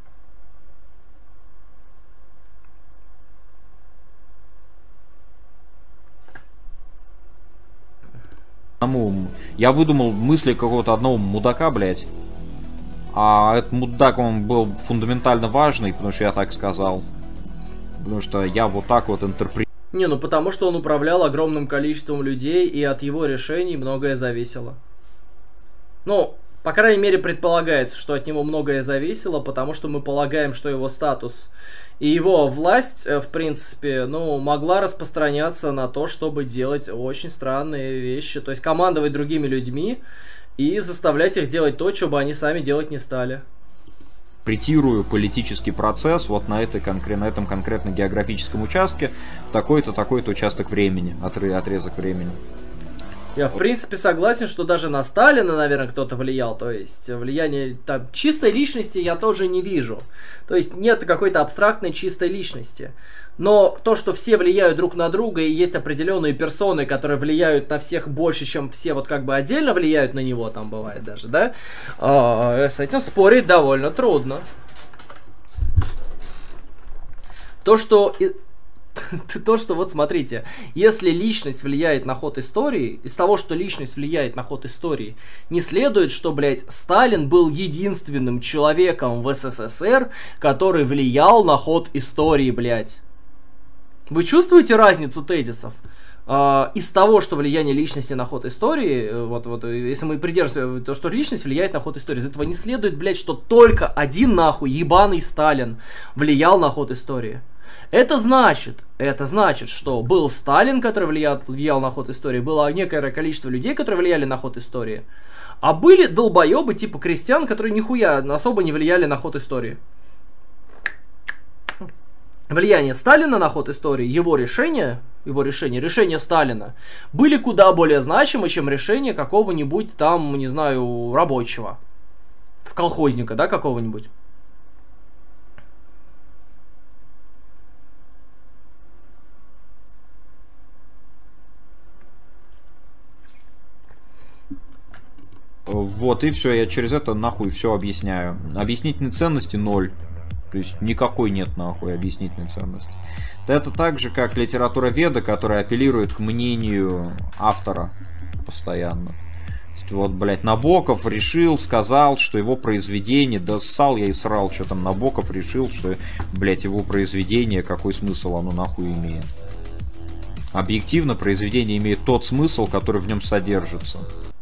Я выдумал мысли какого-то одного мудака, блядь. А этот мудак, он был фундаментально важный, потому что я так сказал. Потому что я вот так вот интерпретирую. Не, ну потому что он управлял огромным количеством людей, и от его решений многое зависело. Ну, по крайней мере, предполагается, что от него многое зависело, потому что мы полагаем, что его статус и его власть, в принципе, ну, могла распространяться на то, чтобы делать очень странные вещи. То есть командовать другими людьми и заставлять их делать то, что бы они сами делать не стали. Интерпретирую политический процесс вот на этом конкретно географическом участке в такой-то участок времени, отрезок времени. Я в принципе согласен, что даже на Сталина, наверное, кто-то влиял. То есть влияние там, чистой личности я тоже не вижу. То есть нет какой-то абстрактной чистой личности. Но то, что все влияют друг на друга, и есть определенные персоны, которые влияют на всех больше, чем все вот как бы отдельно влияют на него, там бывает даже, да? С этим спорить довольно трудно. То, что... То, что вот смотрите, если личность влияет на ход истории, из того, что личность влияет на ход истории, не следует, что, блядь, Сталин был единственным человеком в СССР, который влиял на ход истории, блядь. Вы чувствуете разницу тезисов? Из того, что влияние личности на ход истории, вот если мы придерживаемся то, что личность влияет на ход истории, из этого не следует, блядь, что только один нахуй ебаный Сталин влиял на ход истории. Это значит, что был Сталин, который влиял на ход истории, было некое количество людей, которые влияли на ход истории, а были долбоебы типа крестьян, которые нихуя особо не влияли на ход истории. Влияние Сталина на ход истории, его решения Сталина были куда более значимы, чем решение какого-нибудь там, не знаю, рабочего, колхозника, да, какого-нибудь. Вот и все, я через это нахуй все объясняю. Объяснительной ценности 0. То есть никакой нет нахуй объяснительной ценности. Это так же, как литература Веда, которая апеллирует к мнению автора постоянно. Вот, блядь, Набоков решил, сказал, что его произведение, да ссал я и срал, что там Набоков решил, что, блядь, его произведение, какой смысл оно нахуй имеет. Объективно произведение имеет тот смысл, который в нем содержится.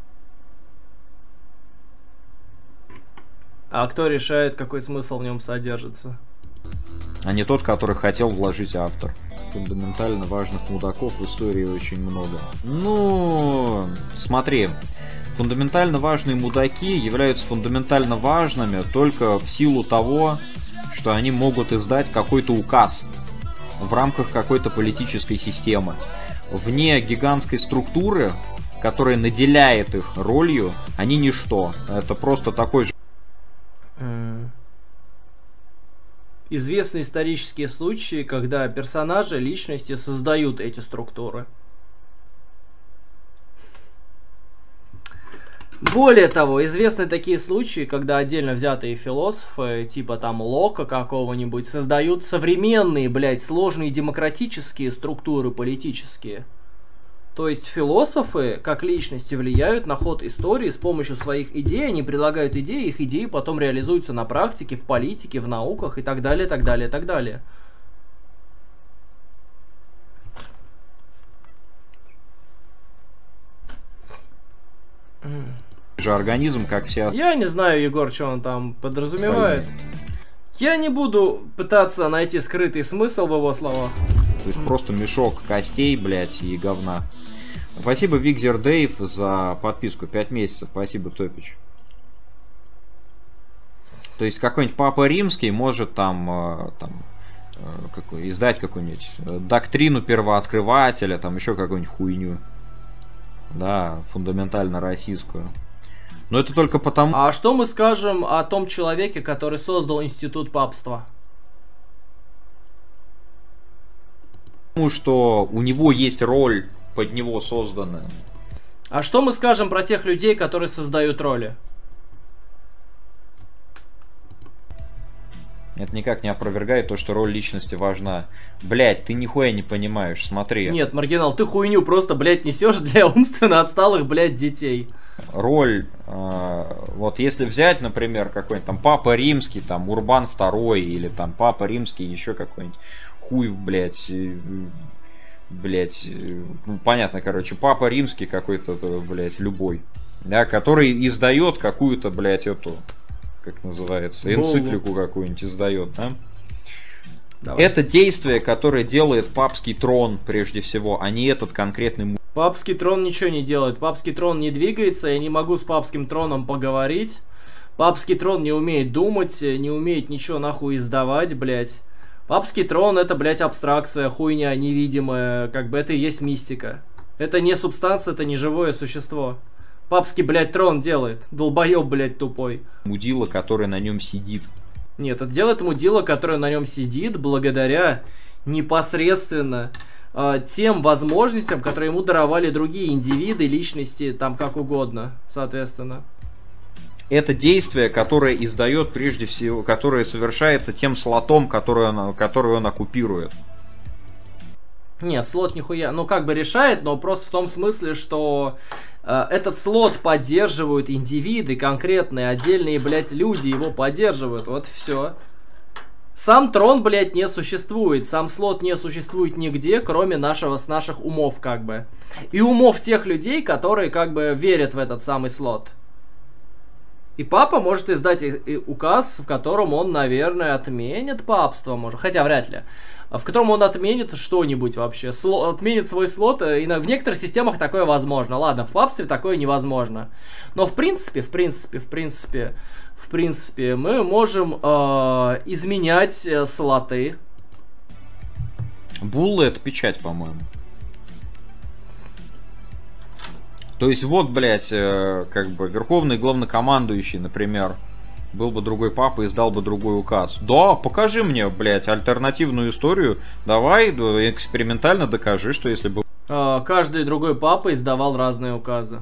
А кто решает, какой смысл в нем содержится? А не тот, который хотел вложить автор. Фундаментально важных мудаков в истории очень много. Ну, смотри. Фундаментально важные мудаки являются фундаментально важными только в силу того, что они могут издать какой-то указ в рамках какой-то политической системы. Вне гигантской структуры, которая наделяет их ролью, они ничто. Это просто такой же... Известны исторические случаи, когда персонажи, личности создают эти структуры. Более того, известны такие случаи, когда отдельно взятые философы, типа там Лока какого-нибудь, создают современные, блядь, сложные демократические структуры политические. То есть философы, как личности, влияют на ход истории с помощью своих идей, они предлагают идеи, их идеи потом реализуются на практике, в политике, в науках и так далее, так далее, так далее. Же организм, как все... Я не знаю, Егор, что он там подразумевает. Я не буду пытаться найти скрытый смысл в его словах. То есть просто мешок костей, блядь, и говна. Спасибо, Викзер Дейв, за подписку 5 месяцев. Спасибо, Топич. То есть какой-нибудь Папа Римский может издать какую-нибудь доктрину первооткрывателя, там еще какую-нибудь хуйню. Да, фундаментально российскую. Но это только потому... А что мы скажем о том человеке, который создал институт папства? Потому что у него есть роль под него созданная. А что мы скажем про тех людей, которые создают роли? Это никак не опровергает то, что роль личности важна. Блять, ты нихуя не понимаешь, смотри. Нет, маргинал, ты хуйню просто, блядь, несешь для умственно отсталых, блядь, детей. Роль, вот если взять, например, какой-нибудь там Папа Римский, там Урбан II, или там Папа Римский, еще какой-нибудь хуй, блядь, ну, понятно, короче, Папа Римский какой-то, блядь, любой, да, который издает какую-то, блядь, эту, как называется, энциклику какую-нибудь издает, да? Давай. Это действие, которое делает папский трон, прежде всего, а не этот конкретный... Папский трон ничего не делает. Папский трон не двигается, я не могу с папским троном поговорить. Папский трон не умеет думать, не умеет ничего нахуй издавать, блядь. Папский трон это, блядь, абстракция, хуйня невидимая, как бы это и есть мистика. Это не субстанция, это не живое существо. Папский, блядь, трон делает. Долбоёб, блядь, тупой. Мудила, который на нем сидит. Нет, это делает мудила, который на нем сидит, благодаря непосредственно тем возможностям, которые ему даровали другие индивиды, личности, там как угодно, соответственно. Это действие, которое издает прежде всего, которое совершается тем слотом, который он оккупирует. Не, слот нихуя, ну как бы решает, но просто в том смысле, что этот слот поддерживают индивиды, конкретные, отдельные, блядь, люди его поддерживают, вот и все. Сам трон, блядь, не существует, сам слот не существует нигде, кроме наших умов, как бы. И умов тех людей, которые, как бы, верят в этот самый слот. И папа может издать указ, в котором он, наверное, отменит папство, может, хотя вряд ли. В котором он отменит что-нибудь вообще, отменит свой слот, и в некоторых системах такое возможно. Ладно, в папстве такое невозможно. Но в принципе, мы можем изменять слоты. Буллы — это печать, по-моему. То есть вот, блядь, как бы верховный главнокомандующий, например, был бы другой папа и издал бы другой указ. Да, покажи мне, блядь, альтернативную историю. Давай экспериментально докажи, что если бы... Каждый другой папа издавал разные указы.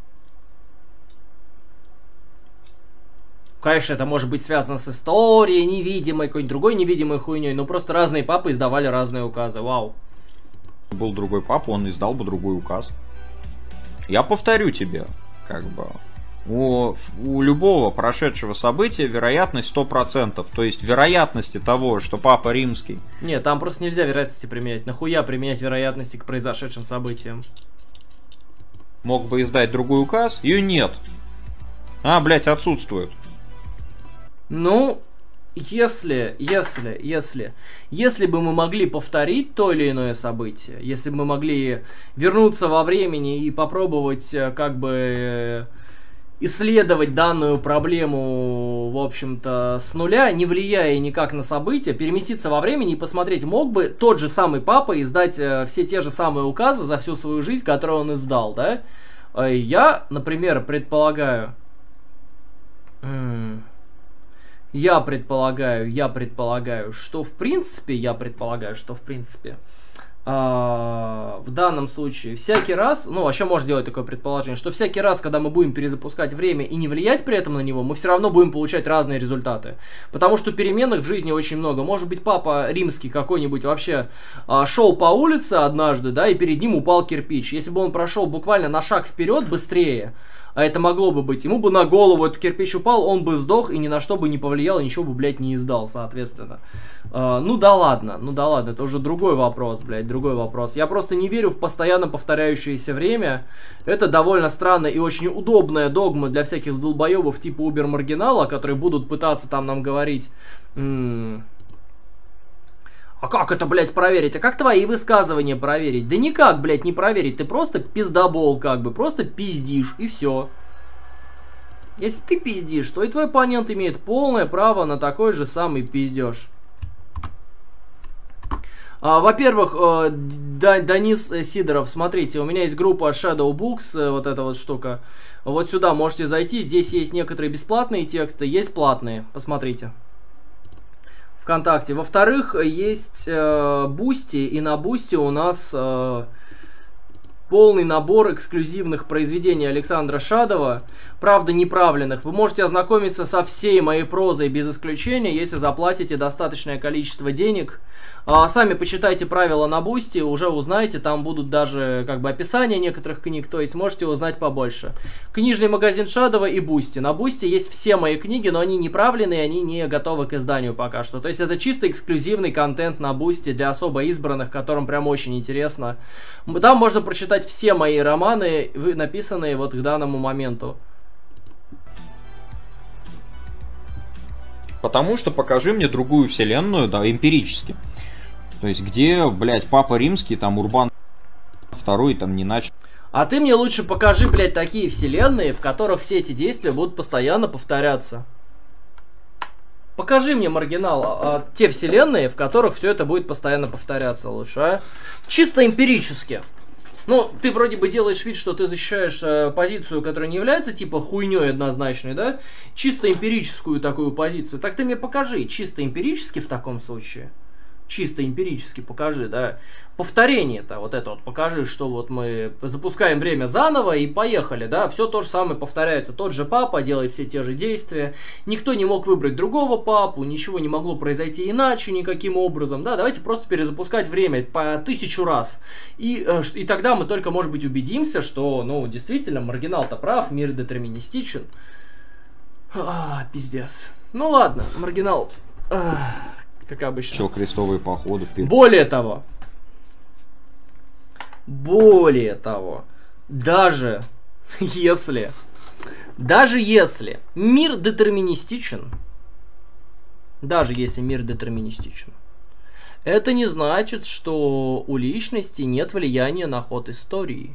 Конечно, это может быть связано с историей невидимой, какой-нибудь другой невидимой хуйней, но просто разные папы издавали разные указы. Вау. Был другой папа, он издал бы другой указ. Я повторю тебе, как бы, у любого прошедшего события вероятность 100%. То есть вероятности того, что папа римский... Нет, там просто нельзя вероятности применять. Нахуя применять вероятности к произошедшим событиям? Мог бы издать другой указ, ее нет. Блядь, отсутствует. Ну, если бы мы могли повторить то или иное событие, если бы мы могли вернуться во времени и попробовать, как бы, исследовать данную проблему, в общем-то, с нуля, не влияя никак на события, переместиться во времени и посмотреть, мог бы тот же самый папа издать все те же самые указы за всю свою жизнь, которую он издал, да? Я, например, предполагаю, что в принципе, в данном случае всякий раз, ну, вообще можно делать такое предположение, что всякий раз, когда мы будем перезапускать время и не влиять при этом на него, мы все равно будем получать разные результаты. Потому что переменных в жизни очень много. Может быть, папа римский какой-нибудь вообще шел по улице однажды, да, и перед ним упал кирпич. Если бы он прошел буквально на шаг вперед быстрее, а это могло бы быть, ему бы на голову этот кирпич упал, он бы сдох и ни на что бы не повлиял, и ничего бы, блядь, не издал, соответственно. Ну да ладно, это уже другой вопрос, блядь, другой вопрос. Я просто не верю в постоянно повторяющееся время. Это довольно странная и очень удобная догма для всяких долбоебов типа Убер-маргинала, которые будут пытаться там нам говорить... А как это, блядь, проверить? А как твои высказывания проверить? Да никак, блядь, не проверить. Ты просто пиздобол, как бы. Просто пиздишь, и все. Если ты пиздишь, то и твой оппонент имеет полное право на такой же самый пиздеж. Во-первых, Данис Сидоров, смотрите, у меня есть группа Shadow Books, вот эта вот штука. Вот сюда можете зайти. Здесь есть некоторые бесплатные тексты, есть платные. Посмотрите. ВКонтакте. Во-вторых, есть Бусти, и на Бусти у нас полный набор эксклюзивных произведений Александра Шадова, правда неправленных. Вы можете ознакомиться со всей моей прозой без исключения, если заплатите достаточное количество денег. Сами почитайте правила на Бусти, уже узнаете, там будут даже как бы описания некоторых книг, то есть можете узнать побольше. Книжный магазин Шадова и Бусти. На Бусти есть все мои книги, но они неправленные, они не готовы к изданию пока что. То есть это чисто эксклюзивный контент на Бусти для особо избранных, которым прям очень интересно. Там можно прочитать все мои романы, написанные вот к данному моменту. Потому что покажи мне другую вселенную, да, эмпирически. То есть где, блядь, папа римский, там Урбан II там не начал. А ты мне лучше покажи, блядь, такие вселенные, в которых все эти действия будут постоянно повторяться. Покажи мне, маргинал, те вселенные, в которых все это будет постоянно повторяться лучше, а? Чисто эмпирически. Ну, ты вроде бы делаешь вид, что ты защищаешь позицию, которая не является типа хуйней однозначной, да? Чисто эмпирическую такую позицию. Так ты мне покажи, чисто эмпирически в таком случае. чисто эмпирически покажи, да, повторение-то, вот это вот покажи, что вот мы запускаем время заново и поехали, да, все то же самое повторяется, тот же папа делает все те же действия, никто не мог выбрать другого папу, ничего не могло произойти иначе никаким образом, да, давайте просто перезапускать время по 1000 раз, и тогда мы только, может быть, убедимся, что, ну, действительно, маргинал-то прав, мир детерминистичен. Пиздец. Ну ладно, маргинал, как обычно. Все, крестовые походы. Более того, даже если мир детерминистичен, это не значит, что у личности нет влияния на ход истории.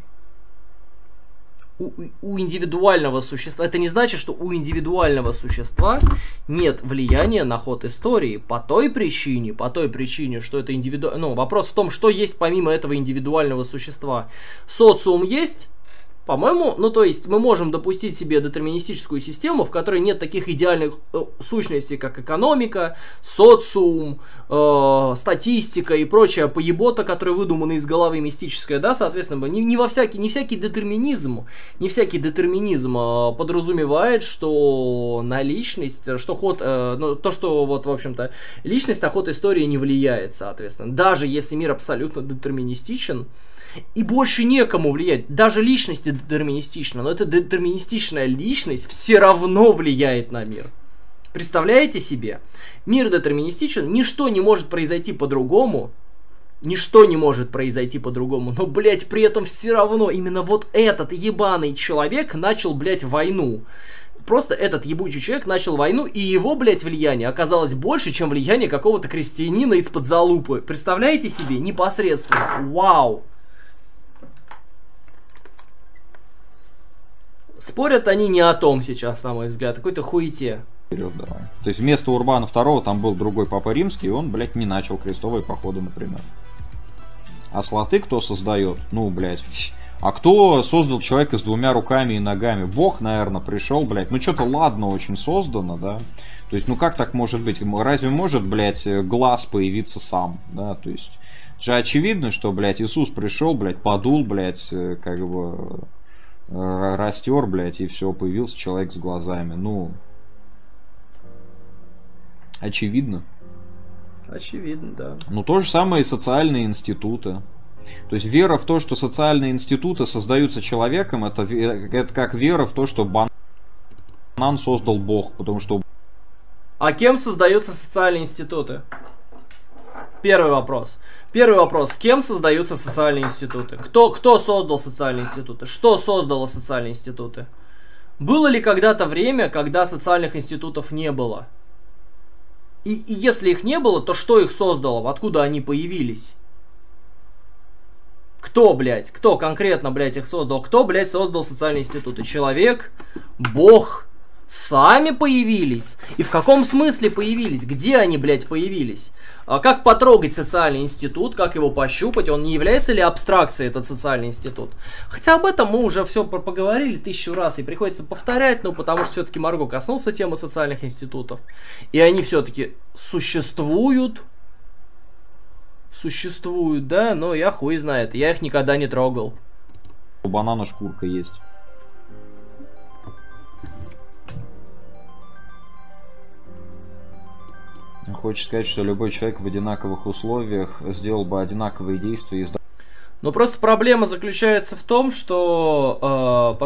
У индивидуального существа, это не значит, что у индивидуального существа нет влияния на ход истории по той причине, что это индивидуально. Ну, вопрос в том, что есть помимо этого индивидуального существа. Социум есть? По-моему, ну то есть мы можем допустить себе детерминистическую систему, в которой нет таких идеальных сущностей, как экономика, социум, статистика и прочая поебота, которая выдумана из головы мистическая, да, соответственно, не всякий детерминизм подразумевает, что на личность, что ход, то, что вот, в общем-то, личность на ход истории не влияет, соответственно. Даже если мир абсолютно детерминистичен, и больше некому влиять. Даже личность детерминистична, но эта детерминистичная личность все равно влияет на мир. Представляете себе? Мир детерминистичен, ничто не может произойти по-другому. Но, блядь, при этом все равно именно вот этот ебаный человек начал, блядь, войну. Просто этот ебучий человек начал войну, и его, блядь, влияние оказалось больше, чем влияние какого-то крестьянина из-под залупы. Представляете себе? Непосредственно. Вау! Спорят они не о том сейчас, на мой взгляд, какой-то хуете. Вперед, давай. То есть вместо Урбана II там был другой папа римский, и он, блядь, не начал крестовые походы, например. А слоты кто создает? Ну, блядь. А кто создал человека с 2 руками и ногами? Бог, наверное, пришел, блядь. Ну, что-то ладно очень создано, да. То есть, ну как так может быть? Разве может, блядь, глаз появиться сам, да? То есть, же очевидно, что, блядь, Иисус пришел, блядь, подул, блядь, как бы... растер, блядь, и все, появился человек с глазами. Ну, очевидно. Очевидно, да. Ну, то же самое и социальные институты. То есть вера в то, что социальные институты создаются человеком, это как вера в то, что банан создал Бог, потому что... А кем создаются социальные институты? Первый вопрос. Кем создаются социальные институты? Кто создал социальные институты? Что создало социальные институты? Было ли когда-то время, когда социальных институтов не было? И если их не было, то что их создало? Откуда они появились? Кто, блядь? Кто конкретно, блядь, их создал? Кто, блядь, создал социальные институты? Человек? Бог? Сами появились? И в каком смысле появились? Где они, блядь, появились? Как потрогать социальный институт? Как его пощупать? Он не является ли абстракцией, этот социальный институт? Хотя об этом мы уже все поговорили 1000 раз, и приходится повторять, ну, потому что все-таки Марго коснулся темы социальных институтов. И они все-таки существуют. Существуют, да? Но я хуй знает. Я их никогда не трогал. У банана шкурка есть. Хочешь сказать, что любой человек в одинаковых условиях сделал бы одинаковые действия и... Но просто проблема заключается в том, что...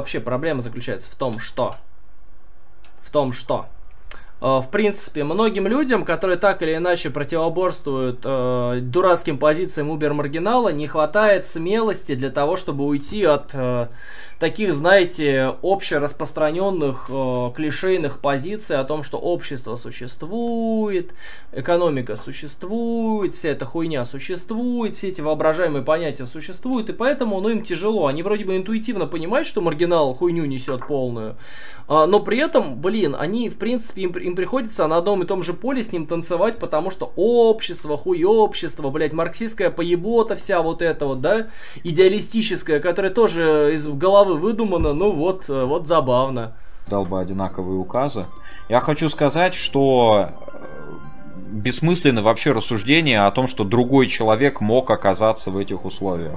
В принципе, многим людям, которые так или иначе противоборствуют дурацким позициям Убер-маргинала, не хватает смелости для того, чтобы уйти от таких, знаете, общераспространенных клишейных позиций о том, что общество существует, экономика существует, вся эта хуйня существует, все эти воображаемые понятия существуют, и поэтому, ну, им тяжело. Они вроде бы интуитивно понимают, что маргинал хуйню несет полную, но при этом, блин, они, в принципе, им приходится на одном и том же поле с ним танцевать, потому что общество, хуёобщество, блядь, марксистская поебота вся вот эта вот, да, идеалистическая, которая тоже из головы выдумана, ну вот забавно. Дал бы одинаковые указы. Я хочу сказать, что бессмысленны вообще рассуждения о том, что другой человек мог оказаться в этих условиях.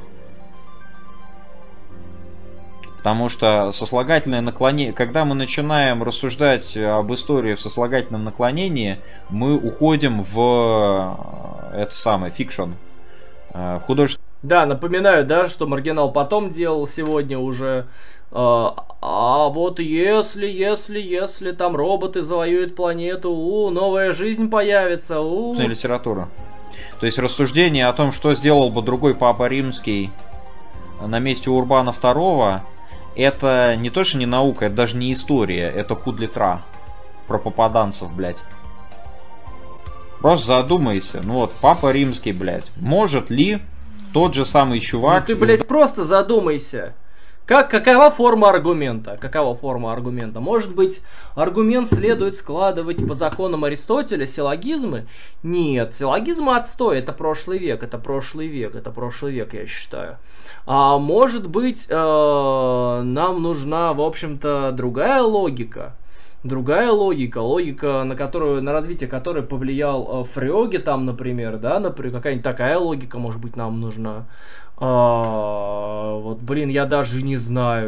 Потому что сослагательное наклонение, когда мы начинаем рассуждать об истории в сослагательном наклонении, мы уходим в это самое фикшн. Художественное. Да, напоминаю, да, что Маргинал потом делал сегодня уже. А вот если там роботы завоюют планету, новая жизнь появится. Литература. То есть рассуждение о том, что сделал бы другой Папа Римский на месте Урбана II, это не то, что не наука, это даже не история, это худлитра про попаданцев, блядь. Просто задумайся, ну вот, Папа Римский, блядь, может ли тот же самый чувак... Ну ты, блядь, просто задумайся. Какова форма аргумента? Какова форма аргумента? Может быть, аргумент следует складывать по законам Аристотеля, силлогизмы? Нет, силлогизмы отстой, это прошлый век, я считаю. А может быть, нам нужна, в общем-то, другая логика, на развитие которой повлиял Фрёге, там, например, да, например, какая-нибудь такая логика, может быть, нам нужна. Вот, блин, я даже не знаю.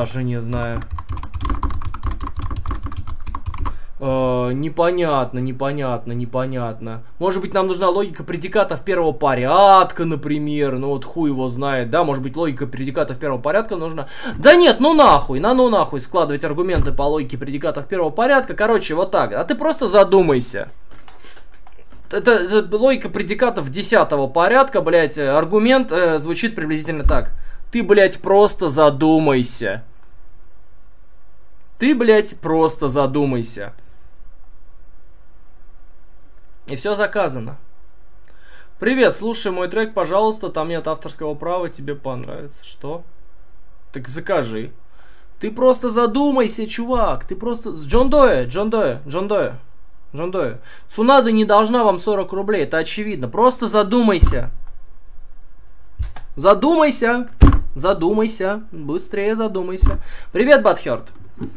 Непонятно. Может быть, нам нужна логика предикатов первого порядка, например. Ну вот хуй его знает, да? Может быть, логика предикатов первого порядка нужна. Да нет, ну нахуй складывать аргументы по логике предикатов первого порядка. Короче, вот так. А ты просто задумайся. Это логика предикатов 10-го порядка, блять. Аргумент звучит приблизительно так. Ты, блять, просто задумайся. И все заказано. Привет, слушай мой трек, пожалуйста, там нет авторского права, тебе понравится. Что? Так закажи. Ты просто задумайся, чувак. Ты просто... Джон Дое. Цунада не должна вам 40 рублей, это очевидно. Просто задумайся. Быстрее задумайся. Привет, Батхёрд.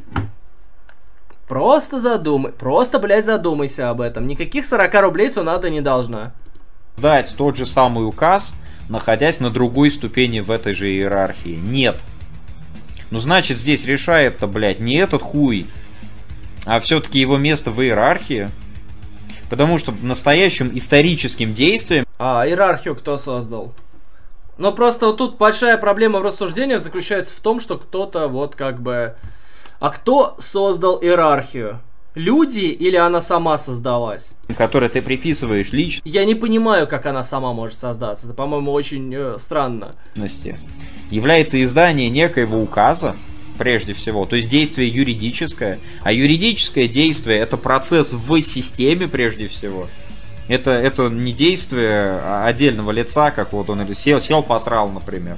Просто, блядь, задумайся об этом. Никаких 40 рублей Цунада не должна. Дать тот же самый указ, находясь на другой ступени в этой же иерархии. Нет. Ну, значит, здесь решает-то, блядь, не этот хуй, а все-таки его место в иерархии. Потому что настоящим историческим действием... Иерархию кто создал? Но просто вот тут большая проблема в рассуждениях заключается в том, что кто-то вот как бы... А кто создал иерархию? Люди или она сама создалась? Которую ты приписываешь лично. Я не понимаю, как она сама может создаться. Это, по-моему, очень странно. Является издание некоего указа, прежде всего, то есть действие юридическое. А юридическое действие — это процесс в системе, прежде всего. Это не действие отдельного лица, как вот он сел, посрал, например.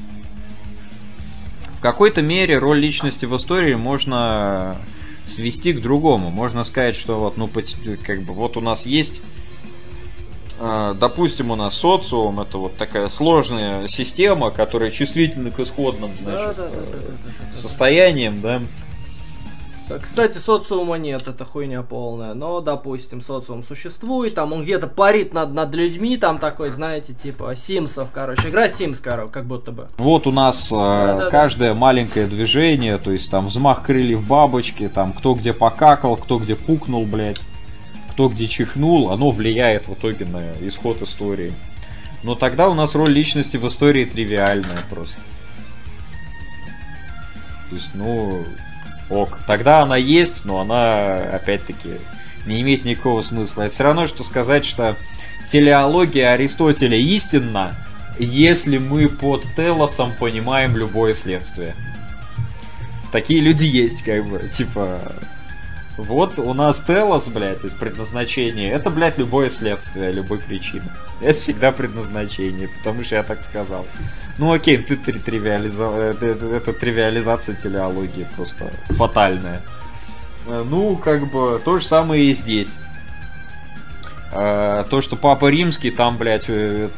В какой-то мере роль личности в истории можно свести к другому. Можно сказать, что вот, ну, как бы, вот у нас есть, допустим, у нас социум, это вот такая сложная система, которая чувствительна к исходным, значит, состояниям, да. Кстати, социума нет, это хуйня полная. Но, допустим, социум существует, там он где-то парит над людьми, там такой, знаете, типа Симсов, короче, игра Симс, как будто бы. Вот у нас каждое маленькое движение, то есть там взмах крыльев бабочки, там кто где покакал, кто где пукнул, блядь, кто где чихнул, оно влияет в итоге на исход истории. Но тогда у нас роль личности в истории тривиальная просто. То есть, ну... Ок. Тогда она есть, но она, опять-таки, не имеет никакого смысла. Это все равно, что сказать, что телеология Аристотеля истинна, если мы под телосом понимаем любое следствие. Такие люди есть, как бы, типа... Вот у нас телос, блядь, то есть предназначение, это, блядь, любое следствие, любой причины. Это всегда предназначение, потому что я так сказал. Ну окей, это тривиализация телеологии просто фатальная. Ну, как бы, то же самое и здесь. То, что Папа Римский там, блядь,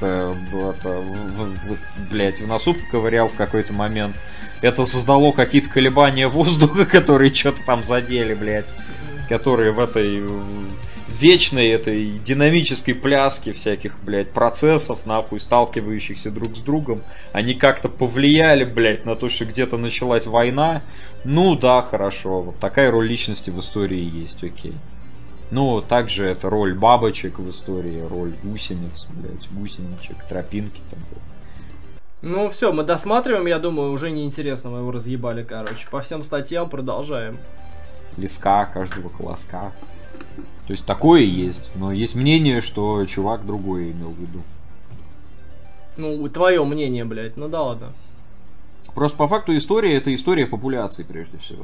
блядь, в носу поковырял в какой-то момент, это создало какие-то колебания воздуха, которые что-то там задели, блядь. Которые в этой вечной этой динамической пляски всяких, блядь, процессов, нахуй, сталкивающихся друг с другом, они как-то повлияли, блядь, на то, что где-то началась война. Ну да, хорошо, вот такая роль личности в истории есть, окей. Ну, также это роль бабочек в истории, роль гусениц, блядь, гусеничек, тропинки там. Ну все, мы досматриваем, я думаю, уже неинтересно, мы его разъебали, короче. По всем статьям продолжаем. Леска каждого колоска. То есть такое есть, но есть мнение, что чувак другой имел в виду. Ну, твое мнение, блядь, ну да ладно. Просто по факту история — это история популяции прежде всего.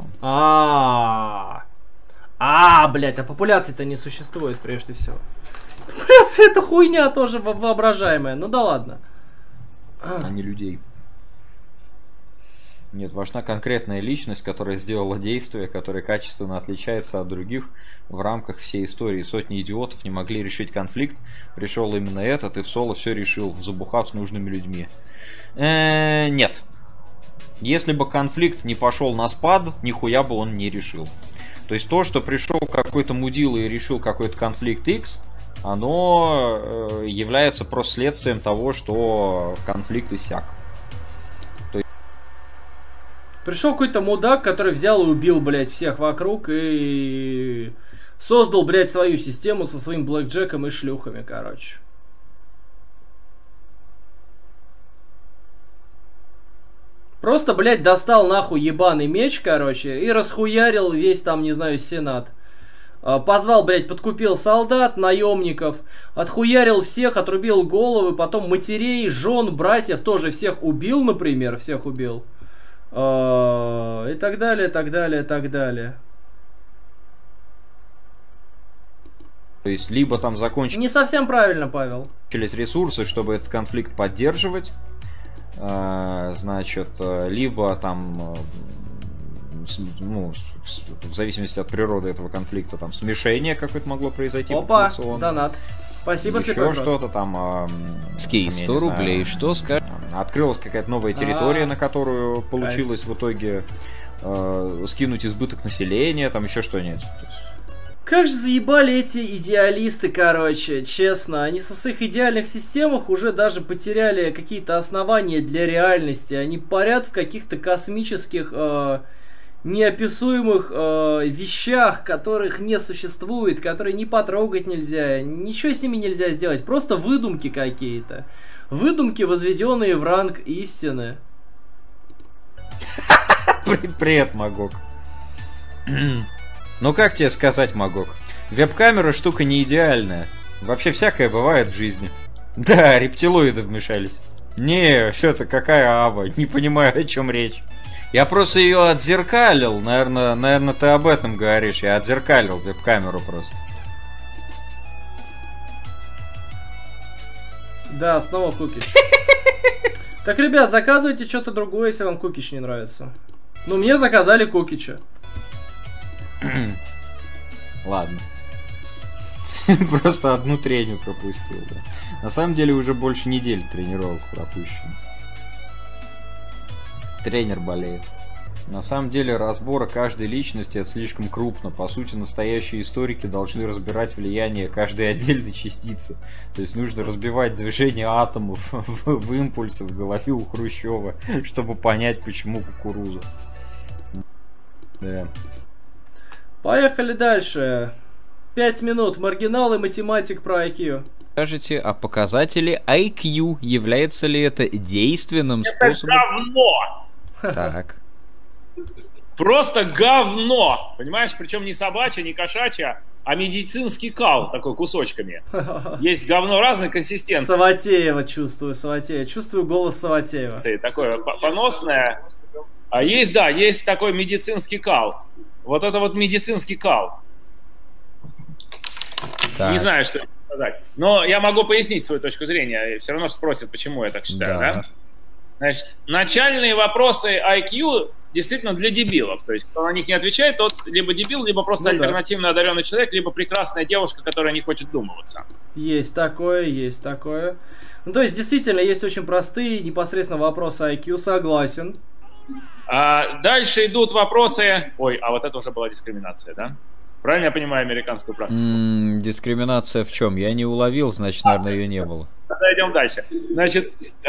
Блядь, а популяции-то не существует прежде всего. Популяция — это хуйня тоже воображаемая, ну да ладно. А не людей. Нет, важна конкретная личность, которая сделала действие, которое качественно отличается от других в рамках всей истории. Сотни идиотов не могли решить конфликт. Пришел именно этот, и в соло все решил, забухав с нужными людьми. Нет. Если бы конфликт не пошел на спад, нихуя бы он не решил. То есть то, что пришел какой-то мудила и решил какой-то конфликт X, оно является просто следствием того, что конфликт иссяк. Пришел какой-то мудак, который взял и убил, блядь, всех вокруг и создал, блядь, свою систему со своим блэкджеком и шлюхами, короче. Просто, блядь, достал нахуй ебаный меч, короче, и расхуярил весь там, не знаю, сенат. Позвал, блядь, подкупил солдат, наемников, отхуярил всех, отрубил головы, потом матерей, жен, братьев тоже всех убил, например, всех убил. И так далее, так далее, так далее. То есть, либо там закончились Не совсем правильно, Павел. ресурсы, чтобы этот конфликт поддерживать. Значит, либо там, ну, в зависимости от природы этого конфликта, там смешение какое-то могло произойти. Опа, донат. Спасибо, слепой еще что-то там. Скей, 100 рублей, что скажешь? Открылась какая-то новая территория, на которую получилось в итоге скинуть избыток населения, там еще что-нибудь. Как же заебали эти идеалисты, короче, честно. Они со своих идеальных системах уже даже потеряли какие-то основания для реальности. Они парят в каких-то космических, неописуемых вещах, которых не существует, которые не потрогать нельзя. Ничего с ними нельзя сделать. Просто выдумки какие-то. Выдумки, возведенные в ранг истины. Привет, Магок. Ну как тебе сказать, Магок? Веб-камера штука не идеальная. Вообще всякое бывает в жизни. Да, рептилоиды вмешались. Не, что-то какая ава, не понимаю, о чем речь. Я просто ее отзеркалил, наверное, ты об этом говоришь. Я отзеркалил веб-камеру просто. Да, снова Кукич. Так, ребят, заказывайте что-то другое, если вам Кукич не нравится. Ну, мне заказали Кукича. Ладно. Просто одну трению пропустил, да. На самом деле уже больше недели тренировок пропущено. Тренер болеет. На самом деле разбора каждой личности это слишком крупно. По сути, настоящие историки должны разбирать влияние каждой отдельной частицы. То есть нужно разбивать движение атомов в импульсы в голове у Хрущева, чтобы понять, почему кукуруза. Да. Поехали дальше. 5 минут. Маргинал и математик про IQ. Скажите о показателе IQ. Является ли это действенным способом? Это говно! Так. Просто говно! Понимаешь, причем не собачье, не кошачье, а медицинский кал такой кусочками. Есть говно разной консистенции. Саватеева чувствую, Саватеева. Чувствую голос Саватеева. Такое поносное. А есть, да, есть такой медицинский кал. Вот это вот медицинский кал. Так. Не знаю, что сказать. Но я могу пояснить свою точку зрения. Все равно спросят, почему я так считаю, да? Значит, начальные вопросы IQ действительно для дебилов. То есть, кто на них не отвечает, тот либо дебил, либо просто альтернативно одаренный человек, либо прекрасная девушка, которая не хочет думываться. Есть такое, есть такое. Ну, то есть, действительно, есть очень простые, непосредственно вопросы IQ, согласен. Дальше идут вопросы... Ой, а вот это уже была дискриминация, да? Правильно я понимаю американскую практику? Дискриминация в чем? Я не уловил, значит, наверное, ее не было. Тогда идем дальше. Значит,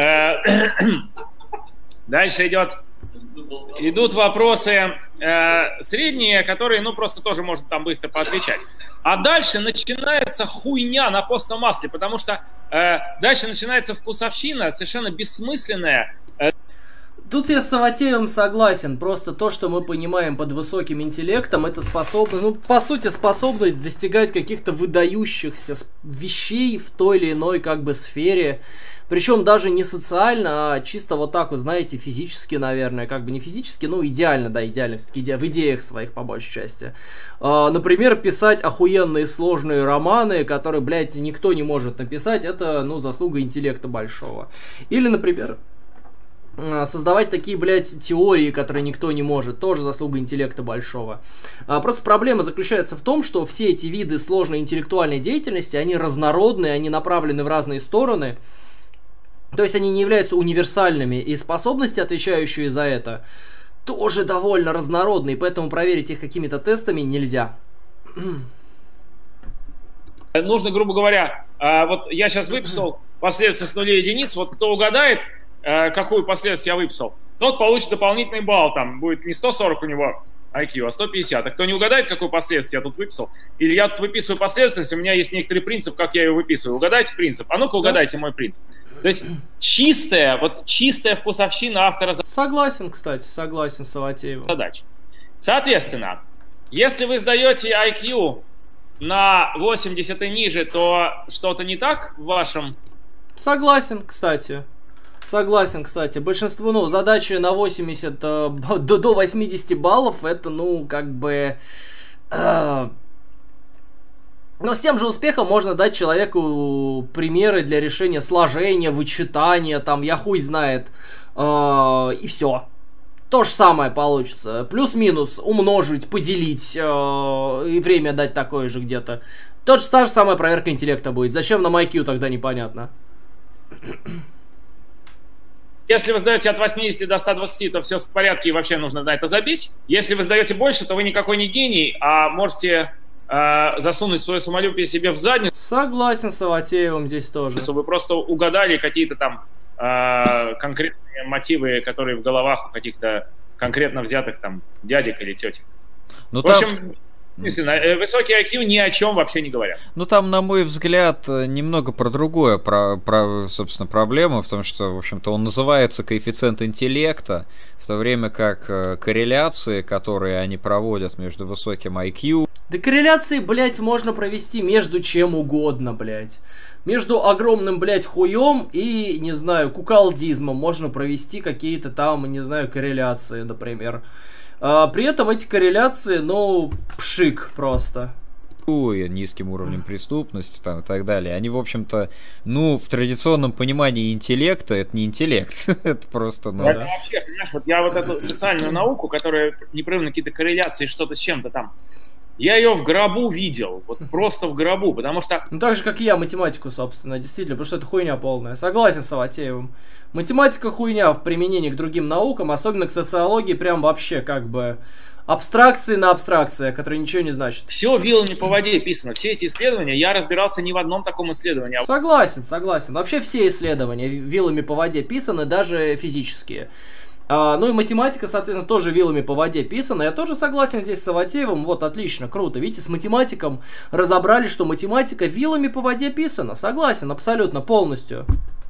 дальше идут вопросы средние, которые, ну, просто тоже можно там быстро поотвечать. А дальше начинается хуйня на постном масле, потому что дальше начинается вкусовщина, совершенно бессмысленная. Тут я с Саватеевым согласен. Просто то, что мы понимаем под высоким интеллектом, это способность, ну, по сути, способность достигать каких-то выдающихся вещей в той или иной, как бы, сфере. Причем даже не социально, а чисто вот так, вы знаете, физически, наверное. Как бы не физически, но идеально, да, идеально. Все-таки в идеях своих, по большей части. Например, писать охуенные сложные романы, которые, блядь, никто не может написать. Это, ну, заслуга интеллекта большого. Или, например, создавать такие, блядь, теории, которые никто не может, тоже заслуга интеллекта большого. Просто проблема заключается в том, что все эти виды сложной интеллектуальной деятельности, они разнородные, они направлены в разные стороны. То есть они не являются универсальными, и способности, отвечающие за это, тоже довольно разнородные, поэтому проверить их какими-то тестами нельзя. Нужно, грубо говоря, вот я сейчас выписал последствия с нулей единиц, вот кто угадает, какую последствие я выписал, тот получит дополнительный балл, там будет не 140 у него IQ, а 150. А кто не угадает, какую последствие я тут выписал, или я тут выписываю последствия, у меня есть некоторый принцип, как я ее выписываю. Угадайте принцип. А ну-ка угадайте мой принцип. То есть чистая вкусовщина автора Согласен, кстати, согласен с Саватеевым. Задач. Соответственно, если вы сдаете IQ на 80 и ниже, то что-то не так в вашем... Согласен, кстати. Большинство, ну, задачи на 80, до 80 баллов, это, ну, как бы... Но с тем же успехом можно дать человеку примеры для решения сложения, вычитания, там, я хуй знает, и все. То же самое получится. Плюс-минус умножить, поделить, и время дать такое же где-то. Та же самая проверка интеллекта будет. Зачем нам IQ, тогда непонятно. Если вы сдаете от 80 до 120, то все в порядке и вообще нужно на это забить. Если вы сдаете больше, то вы никакой не гений, а можете засунуть свое самолюбие себе в задницу. Согласен с Саватеевым здесь тоже. Вы просто угадали какие-то там конкретные мотивы, которые в головах у каких-то конкретно взятых там дядек или тетек. Ну, в общем... Высокий IQ ни о чем вообще не говорят. Ну, там, на мой взгляд, немного про другое, собственно, проблема в том, что, в общем-то, он называется коэффициент интеллекта, в то время как корреляции, которые они проводят между высоким IQ... Да корреляции, блядь, можно провести между чем угодно, блядь. Между огромным, блядь, хуем и, не знаю, куколдизмом можно провести какие-то там, не знаю, корреляции, например. При этом эти корреляции, ну, пшик просто. Низким уровнем преступности там, и так далее. Они, в общем-то, ну, в традиционном понимании интеллекта, это не интеллект. Это просто, ну... Это вообще, понимаешь, вот я вот эту социальную науку, которая непрерывно какие-то корреляции, что-то с чем-то там, я ее в гробу видел, вот просто в гробу, потому что... Ну, так же, как и я, математику, собственно, действительно, потому что это хуйня полная. Согласен с Саватеевым. Математика хуйня в применении к другим наукам, особенно к социологии, прям вообще как бы абстракции на абстракция, которые ничего не значат. Все вилами по воде писано, все эти исследования, я разбирался ни в одном таком исследовании. Согласен. Вообще все исследования вилами по воде писаны, даже физические. Ну и математика, соответственно, тоже вилами по воде писана. Я тоже согласен здесь с Саватеевым. Вот, отлично, круто. Видите, с математиком разобрали, что математика вилами по воде писана. Согласен, абсолютно, полностью.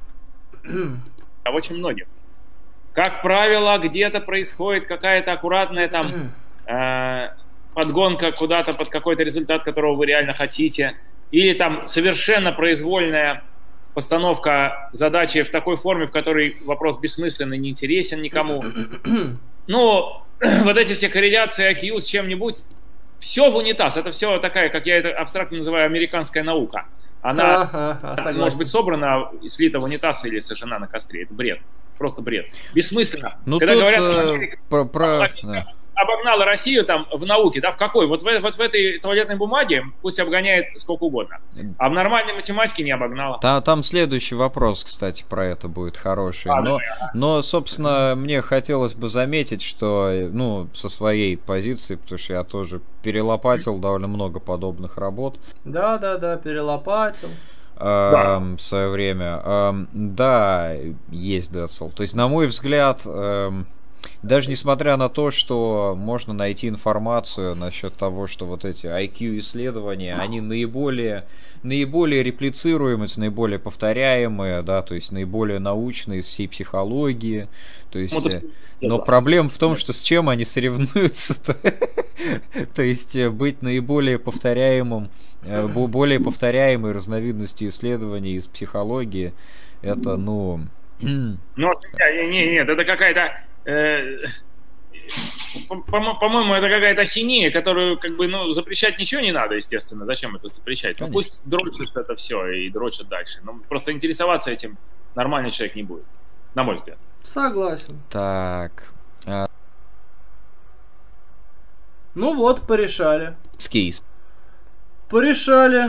А очень многих. Как правило, где-то происходит какая-то аккуратная там подгонка куда-то под какой-то результат, которого вы реально хотите. Или там совершенно произвольная постановка задачи в такой форме, в которой вопрос бессмысленный, не интересен никому. Ну, вот эти все корреляции IQ с чем-нибудь, все в унитаз. Это все такая, как я это абстрактно называю, американская наука. Она может быть собрана, слита в унитаз или сожжена на костре. Это бред. Просто бред. Бессмысленно. Ну, когда тут говорят, обогнала Россию там в науке, да, в какой? Вот в этой туалетной бумаге пусть обгоняет сколько угодно. А в нормальной математике не обогнала. Там следующий вопрос, кстати, про это будет хороший. Но, собственно, мне хотелось бы заметить, что, ну, со своей позиции, потому что я тоже перелопатил довольно много подобных работ. Да, перелопатил. В свое время. Да, есть Dead Cell. То есть, на мой взгляд, даже несмотря на то, что можно найти информацию насчет того, что вот эти IQ-исследования, они наиболее реплицируемые, наиболее повторяемые, да, то есть наиболее научные из всей психологии. То есть, но проблема в том, что с чем они соревнуются-то. То есть быть наиболее повторяемым, более повторяемой разновидностью исследований из психологии, это, ну... Нет, это какая-то... По-моему, это какая-то ахинея, которую как бы, ну, запрещать ничего не надо, естественно. Зачем это запрещать? Ну, пусть дрочат это все и дрочат дальше. Но просто интересоваться этим нормальный человек не будет, на мой взгляд. Согласен. Так. Ну вот, порешали. Скейс. Порешали.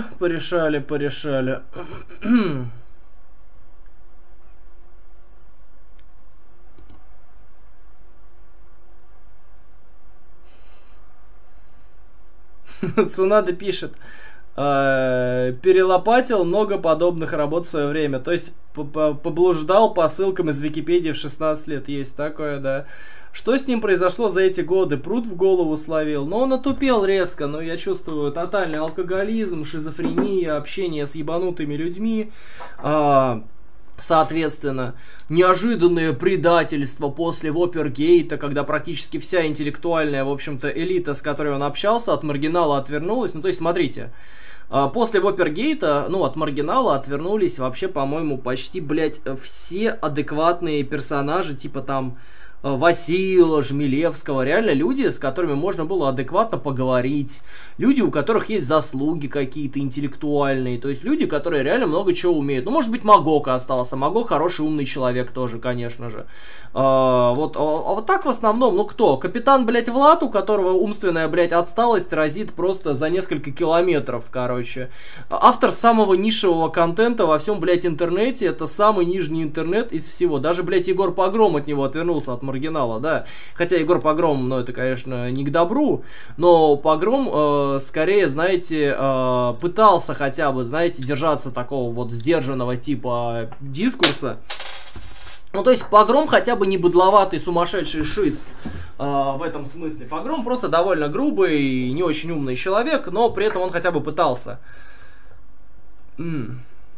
Цунада пишет: перелопатил много подобных работ в свое время. То есть поблуждал по ссылкам из Википедии в 16 лет. Есть такое, да. Что с ним произошло за эти годы? Пруд в голову словил. Но он отупел резко. Но я чувствую тотальный алкоголизм, шизофрения, общение с ебанутыми людьми. Соответственно, неожиданное предательство после Вопергейта, когда практически вся интеллектуальная, в общем-то, элита, с которой он общался, от маргинала отвернулась. Ну, то есть, смотрите, после Вопергейта, ну, от маргинала отвернулись вообще, по-моему, почти, блядь, все адекватные персонажи, типа там Васила, Жмелевского, реально люди, с которыми можно было адекватно поговорить, люди, у которых есть заслуги какие-то интеллектуальные, то есть люди, которые реально много чего умеют. Ну, может быть, Магока остался, Магок хороший, умный человек тоже, конечно же. Вот так в основном, ну кто? Капитан, блядь, Влад, у которого умственная, блядь, отсталость разит просто за несколько километров, короче. Автор самого нишевого контента во всем, блядь, интернете, это самый нижний интернет из всего. Даже, блядь, Егор Погром от него отвернулся, от маргинала, да. Хотя Егор Погром, ну, это, конечно, не к добру, но Погром, скорее, знаете, пытался хотя бы, знаете, держаться такого вот сдержанного типа дискурса. Ну, то есть, Погром хотя бы не быдловатый сумасшедший шиз в этом смысле. Погром просто довольно грубый и не очень умный человек, но при этом он хотя бы пытался. Ну,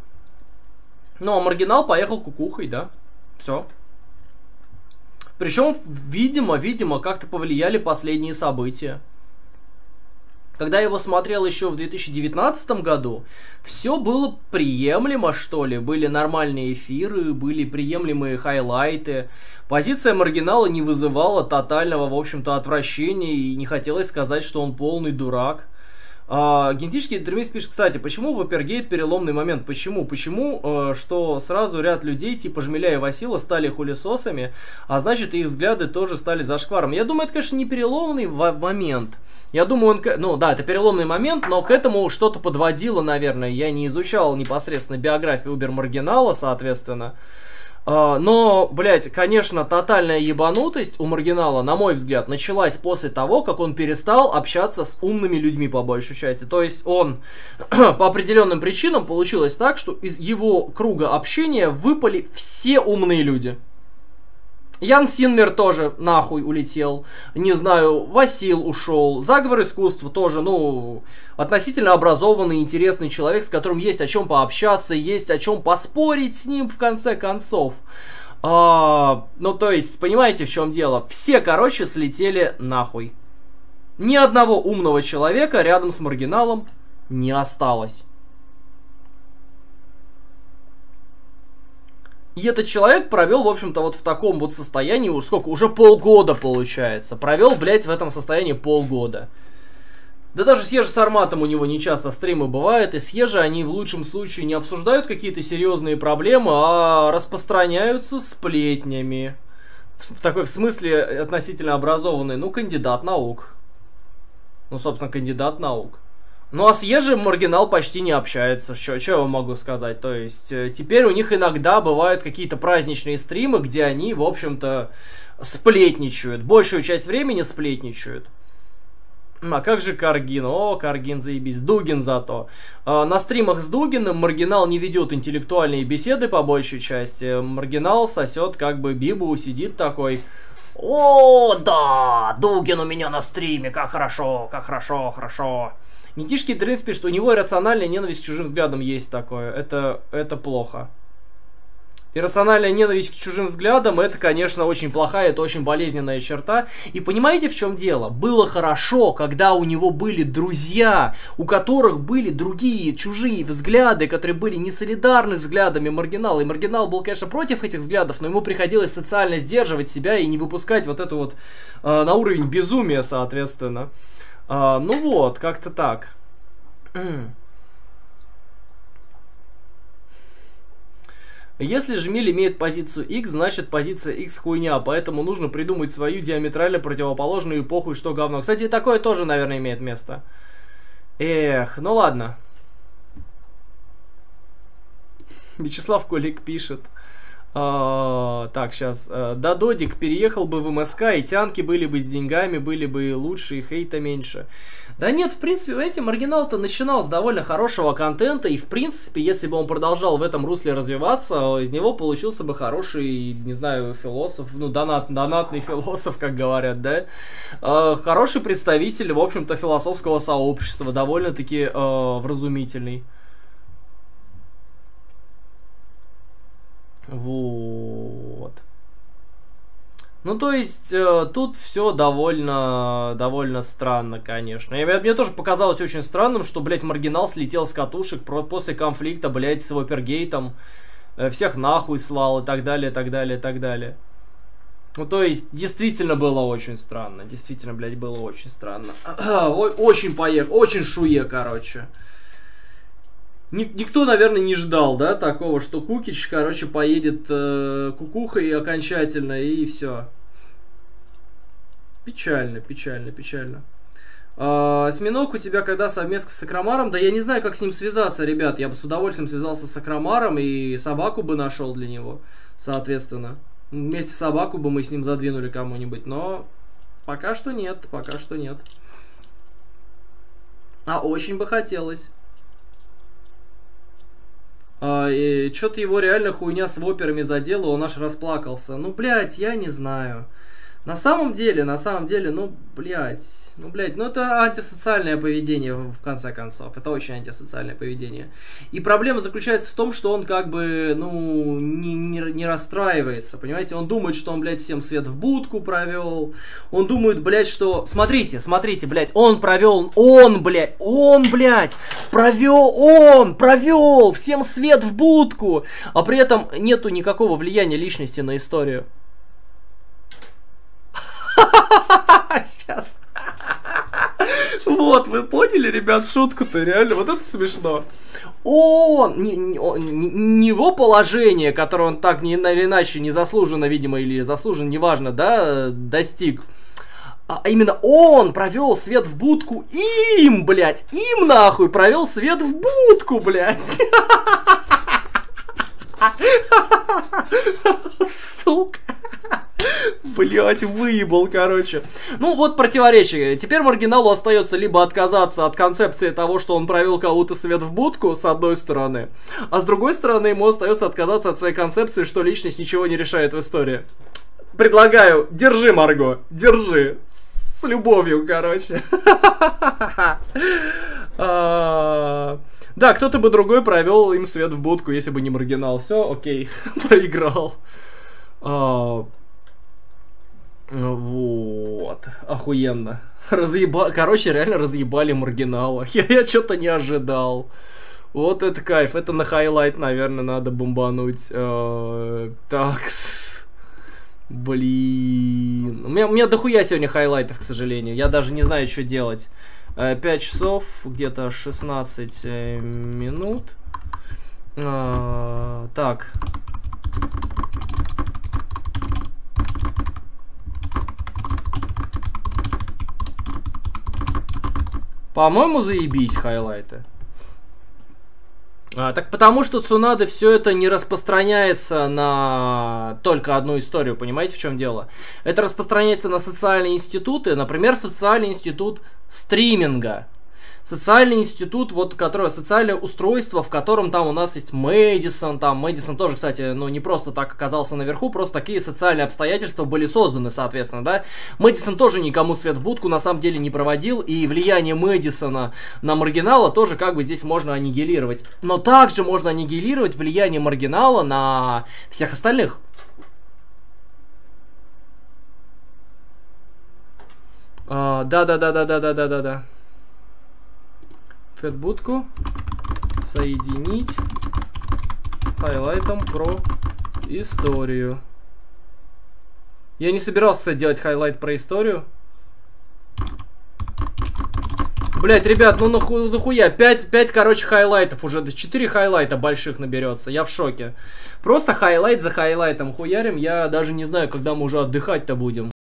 а маргинал поехал кукухой, да. Все. Причем, видимо, как-то повлияли последние события. Когда я его смотрел еще в 2019 году, все было приемлемо, что ли. Были нормальные эфиры, были приемлемые хайлайты. Позиция маргинала не вызывала тотального, в общем-то, отвращения, и не хотелось сказать, что он полный дурак. Генетический детерминист пишет, кстати, почему Вопергейт переломный момент? Почему, что сразу ряд людей типа Жмеля и Васила стали хулесосами, а значит и их взгляды тоже стали зашкваром. Я думаю, это, конечно, не переломный момент. Я думаю, ну да, это переломный момент, но к этому что-то подводило, наверное. Я не изучал непосредственно биографию Убер-маргинала, соответственно. Но, блядь, конечно, тотальная ебанутость у маргинала, на мой взгляд, началась после того, как он перестал общаться с умными людьми, по большей части. То есть он по определенным причинам получилось так, что из его круга общения выпали все умные люди. Ян Синмер тоже нахуй улетел, не знаю, Васил ушел, Заговор искусства тоже, ну, относительно образованный, интересный человек, с которым есть о чем пообщаться, есть о чем поспорить с ним в конце концов. Ну, то есть, понимаете, в чем дело? Все, короче, слетели нахуй. Ни одного умного человека рядом с маргиналом не осталось. И этот человек провел, в общем-то, вот в таком вот состоянии, уж сколько, уже полгода получается. Провел, блядь, в этом состоянии полгода. Да даже с Ежи Сарматом у него не часто стримы бывают, и с Ежи они в лучшем случае не обсуждают какие-то серьезные проблемы, а распространяются сплетнями. такой в смысле относительно образованный? Ну, кандидат наук. Ну, собственно, кандидат наук. Ну, а с Ежи маргинал почти не общается. Что я вам могу сказать? То есть, теперь у них иногда бывают какие-то праздничные стримы, где они, в общем-то, сплетничают. Большую часть времени сплетничают. А как же Каргин? О, Каргин, заебись. Дугин зато. На стримах с Дугиным маргинал не ведет интеллектуальные беседы по большей части. Маргинал сосет как бы бибу, сидит такой... О, да, Дугин у меня на стриме, как хорошо, хорошо. Нетишки Дрынс пишет, что у него иррациональная ненависть к чужим взглядам есть такое. Это плохо. Иррациональная ненависть к чужим взглядам, это, конечно, очень плохая, это очень болезненная черта. И понимаете, в чем дело? Было хорошо, когда у него были друзья, у которых были другие чужие взгляды, которые были не солидарны с взглядами маргинала. И маргинал был, конечно, против этих взглядов, но ему приходилось социально сдерживать себя и не выпускать вот это вот на уровень безумия, соответственно. Ну вот, как-то так. Если Жмиль имеет позицию X, значит позиция X хуйня, поэтому нужно придумать свою диаметрально противоположную эпоху и что говно. Кстати, такое тоже, наверное, имеет место. Эх, ну ладно. Вячеслав Колик пишет. Так, сейчас. Да, Додик переехал бы в МСК, и тянки были бы с деньгами, были бы лучше, и хейта меньше. Да нет, в принципе, знаете, маргинал-то начинал с довольно хорошего контента, и в принципе, если бы он продолжал в этом русле развиваться, из него получился бы хороший, не знаю, философ, ну, донатный философ, как говорят, да? Хороший представитель, в общем-то, философского сообщества, довольно-таки вразумительный. Вот. Ну, то есть, тут все довольно странно, конечно. Мне тоже показалось очень странным, что, блядь, маргинал слетел с катушек после конфликта, блядь, с Вопергейтом, всех нахуй слал и так далее, так далее, так далее. Ну, то есть, действительно было очень странно. Действительно, блядь, было очень странно. Очень шуе, короче. Никто, наверное, не ждал, да, такого, что Кукич, короче, поедет кукухой окончательно, и все. Печально. Осьминог, у тебя когда совместка с Акромаром? Да я не знаю, как с ним связаться, ребят. Я бы с удовольствием связался с Акромаром и собаку бы нашел для него, соответственно. Вместе собаку бы мы с ним задвинули кому-нибудь, но пока что нет. А очень бы хотелось. Что-то его реально хуйня с воперами задела, он аж расплакался. Ну, блядь, я не знаю. На самом деле, ну, блядь, это антисоциальное поведение, в конце концов. Это очень антисоциальное поведение. И проблема заключается в том, что он как бы, ну, не расстраивается, понимаете? Он думает, что он, блядь, всем свет в будку провел. Он думает, блядь, что... Смотрите, блядь, он провел всем свет в будку, а при этом нету никакого влияния личности на историю. Сейчас. Вот, вы поняли, ребят, шутку-то, реально, вот это смешно. Не его положение, которое он так или иначе незаслуженно, видимо, или заслуженно, неважно, да, достиг. А именно он провел свет в будку им, блядь, им нахуй провел свет в будку, блядь. Сука. Блять, выебал, короче. Ну, вот противоречие. Теперь маргиналу остается либо отказаться от концепции того, что он провел кого-то свет в будку, с одной стороны, а с другой стороны ему остается отказаться от своей концепции, что личность ничего не решает в истории. Предлагаю, держи, Марго, держи. С любовью, короче. Да, кто-то бы другой провел им свет в будку, если бы не маргинал. Все, окей, проиграл. Вот, охуенно. Короче, реально разъебали маргинала. Я что-то не ожидал. Вот это кайф. Это на хайлайт, наверное, надо бомбануть. Так. Блин. У меня дохуя сегодня хайлайтов, к сожалению. Я даже не знаю, что делать. 5 часов, где-то 16 минут. Так. По-моему, заебись хайлайты. Так потому что Цунада все это не распространяется на только одну историю, понимаете, в чем дело? Это распространяется на социальные институты, например, социальный институт стриминга. Социальный институт, вот, которое социальное устройство, в котором там у нас есть Мэдисон, там Мэдисон тоже, кстати, ну не просто так оказался наверху, просто такие социальные обстоятельства были созданы, соответственно, да. Мэдисон тоже никому свет в будку на самом деле не проводил, и влияние Мэдисона на маргинала тоже как бы здесь можно аннигилировать. Но также можно аннигилировать влияние маргинала на всех остальных. Да. Фэтбудку соединить хайлайтом про историю. Я не собирался делать хайлайт про историю. Блять, ребят, ну нахуя? 5, короче, хайлайтов уже. 4 хайлайта больших наберется. Я в шоке. Просто хайлайт за хайлайтом хуярим. Я даже не знаю, когда мы уже отдыхать-то будем.